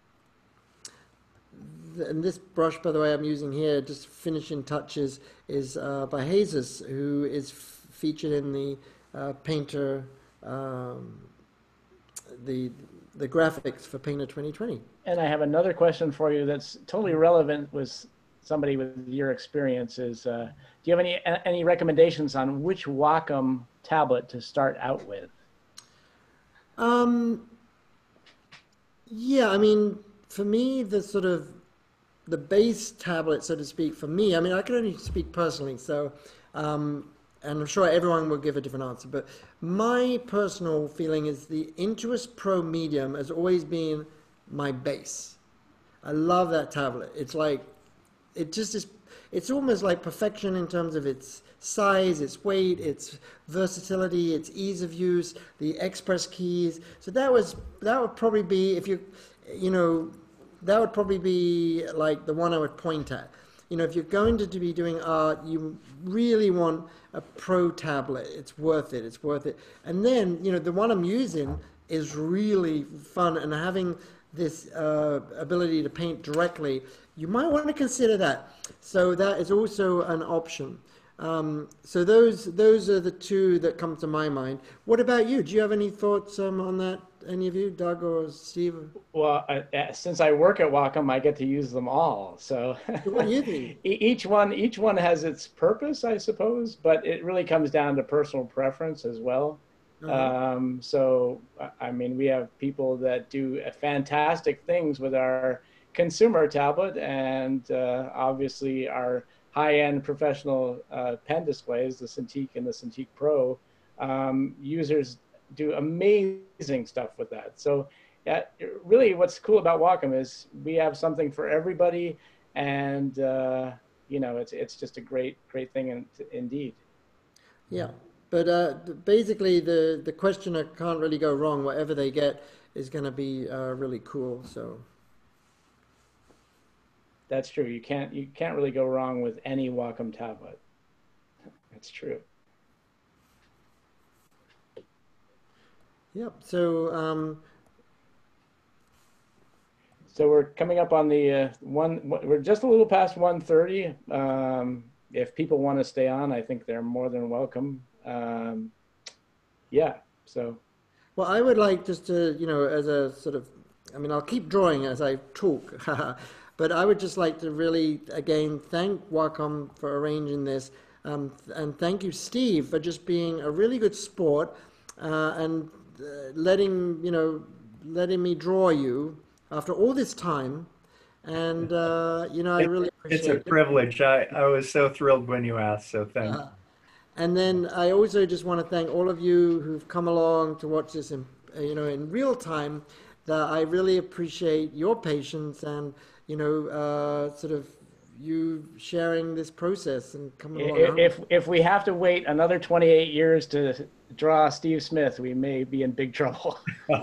th and this brush, by the way, I'm using here, just finishing touches, is uh, by Jesus, who is f featured in the uh, Painter, um, the the graphics for Painter twenty twenty. And I have another question for you that's totally relevant with somebody with your experience. Is uh, do you have any any recommendations on which Wacom tablet to start out with? Um, yeah, I mean, for me, the sort of the base tablet, so to speak, for me, I mean, I can only speak personally, so, um, and I'm sure everyone will give a different answer, but my personal feeling is the Intuos Pro Medium has always been my base. I love that tablet. It's like, it just is, it's almost like perfection in terms of its size, its weight, its versatility, its ease of use, the express keys. So that was, that would probably be, if you, you know, that would probably be like the one I would point at. You know, if you're going to be doing art, you really want a pro tablet. It's worth it. It's worth it. And then, you know, the one I'm using is really fun, and having this uh, ability to paint directly, you might want to consider that. So that is also an option. Um, so those those are the two that come to my mind. What about you? Do you have any thoughts um, on that? Any of you, Doug or Steve? Well, I, since I work at Wacom, I get to use them all. So What do you think? each one each one has its purpose, I suppose, but it really comes down to personal preference as well. Uh-huh. Um, so, I mean, we have people that do fantastic things with our consumer tablet, and uh, obviously our high-end professional uh, pen displays, the Cintiq and the Cintiq Pro, um, users do amazing stuff with that. So uh, really what's cool about Wacom is we have something for everybody, and uh, you know, it's, it's just a great, great thing in, indeed. Yeah, but uh, basically the, the questioner can't really go wrong. Whatever they get is going to be uh, really cool, so. That's true. You can't, you can't really go wrong with any Wacom tablet. That's true. Yep. So, um, so we're coming up on the uh, one. We're just a little past one thirty. Um, if people want to stay on, I think they're more than welcome. Um, yeah. So. Well, I would like just to, you know, as a sort of, I mean, I'll keep drawing as I talk, but I would just like to really, again, thank Wacom for arranging this, um, and thank you, Steve, for just being a really good sport uh, and. Uh, letting you know, letting me draw you after all this time, and uh, you know, I really appreciate it. It's a it. privilege. I, I was so thrilled when you asked, so thank Uh, you. and then I also just want to thank all of you who've come along to watch this in, uh, you know, in real time. That I really appreciate your patience and, you know, uh, sort of you sharing this process and coming along. If if we have to wait another twenty-eight years to draw Steve Smith, we may be in big trouble.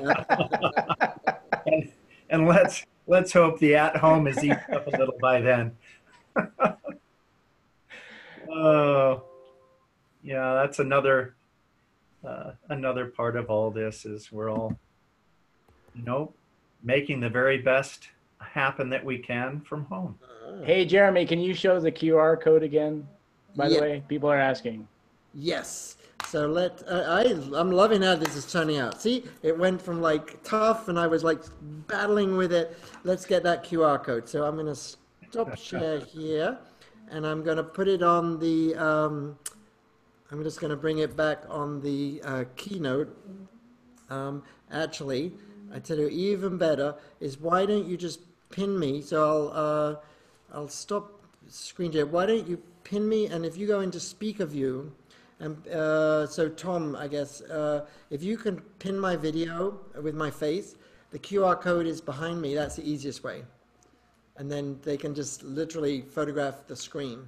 and, and let's let's hope the at home is eased up a little by then. Oh, yeah, that's another uh, another part of all this is we're all, you know, making the very best happen that we can from home. Hey, Jeremy, can you show the Q R code again? By the Yeah. way, people are asking. Yes. So let uh, I I'm loving how this is turning out. See, it went from like tough, and I was like battling with it. Let's get that Q R code. So I'm going to stop share here, and I'm going to put it on the. Um, I'm just going to bring it back on the uh, keynote. Um, actually, I tell you, even better is why don't you just pin me? So I'll uh, I'll stop screen share. Why don't you pin me? And if you go into speaker view. And uh, so Tom, I guess, uh, if you can pin my video with my face, the Q R code is behind me. That's the easiest way. And then they can just literally photograph the screen.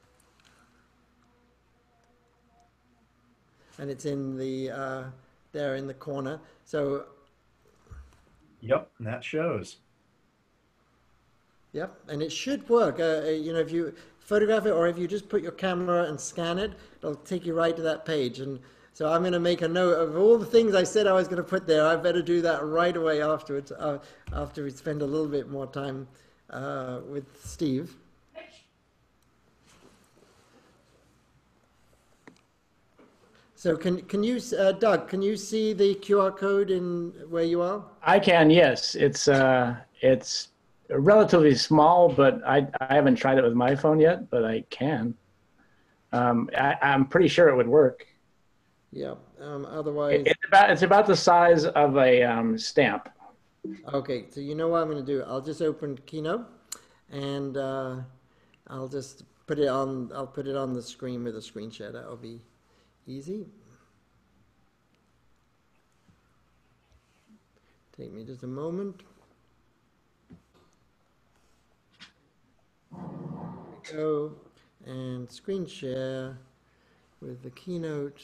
And it's in the, uh, there in the corner. So. Yep, and that shows. Yep, and it should work. Uh, you know, if you photograph it or if you just put your camera and scan it, it'll take you right to that page. And so I'm going to make a note of all the things I said I was going to put there. I better do that right away afterwards, uh, after we spend a little bit more time uh, with Steve. So can can you, uh, Doug, can you see the Q R code in where you are? I can, yes. It's uh, it's relatively small, but I, I haven't tried it with my phone yet, but I can. Um, I, I'm pretty sure it would work. Yeah. Um, otherwise, It, it's about it's about the size of a um, stamp. okay. So you know what I'm going to do? I'll just open Keynote, and uh, I'll just put it on. I'll put it on the screen with a screen share. That'll be easy. Take me just a moment. Go and screen share with the Keynote.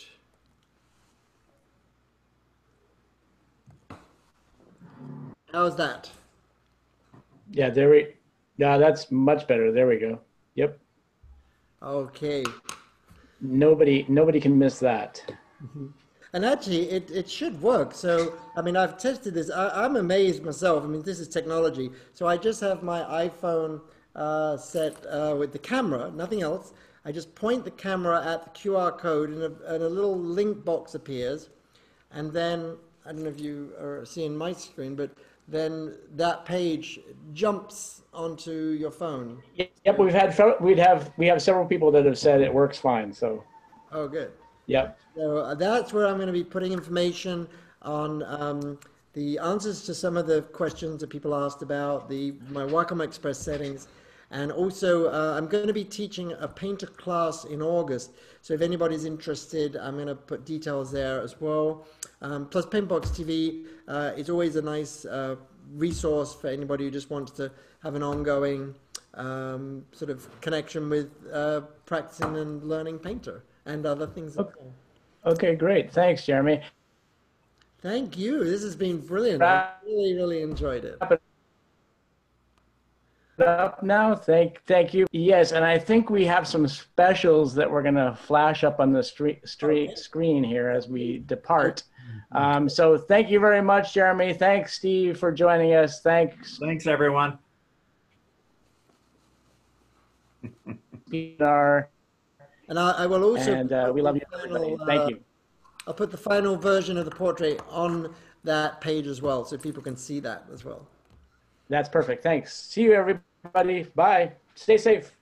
How's that? Yeah, there we. Yeah, that's much better. There we go. Yep. Okay. Nobody nobody can miss that. And actually, it, it should work. So, I mean, I've tested this. I, I'm amazed myself. I mean, this is technology. So I just have my iPhone uh, set uh, with the camera, nothing else. I just point the camera at the Q R code and a, and a little link box appears. And then, I don't know if you are seeing my screen, but then that page jumps onto your phone. Yep, we've had we'd have we have several people that have said it works fine. So. Oh, good. Yep. So uh, that's where I'm going to be putting information on um, the answers to some of the questions that people asked about the my Wacom Express settings, and also uh, I'm going to be teaching a painter class in August. So if anybody's interested, I'm going to put details there as well. Um, plus, Paintbox T V uh, is always a nice uh, resource for anybody who just wants to have an ongoing um, sort of connection with uh, practicing and learning Painter and other things. Okay. Okay, great. Thanks, Jeremy. Thank you. This has been brilliant. I really, really enjoyed it. Wrap it up now. Thank, thank you. Yes, and I think we have some specials that we're going to flash up on the street, street okay. screen here as we depart. Um, so thank you very much, Jeremy. Thanks, Steve, for joining us. Thanks. Thanks, everyone. Our And I, I will also. And uh, we love you, everybody. Final, Thank uh, you. I'll put the final version of the portrait on that page as well, so people can see that as well. That's perfect. Thanks. See you, everybody. Bye. Stay safe.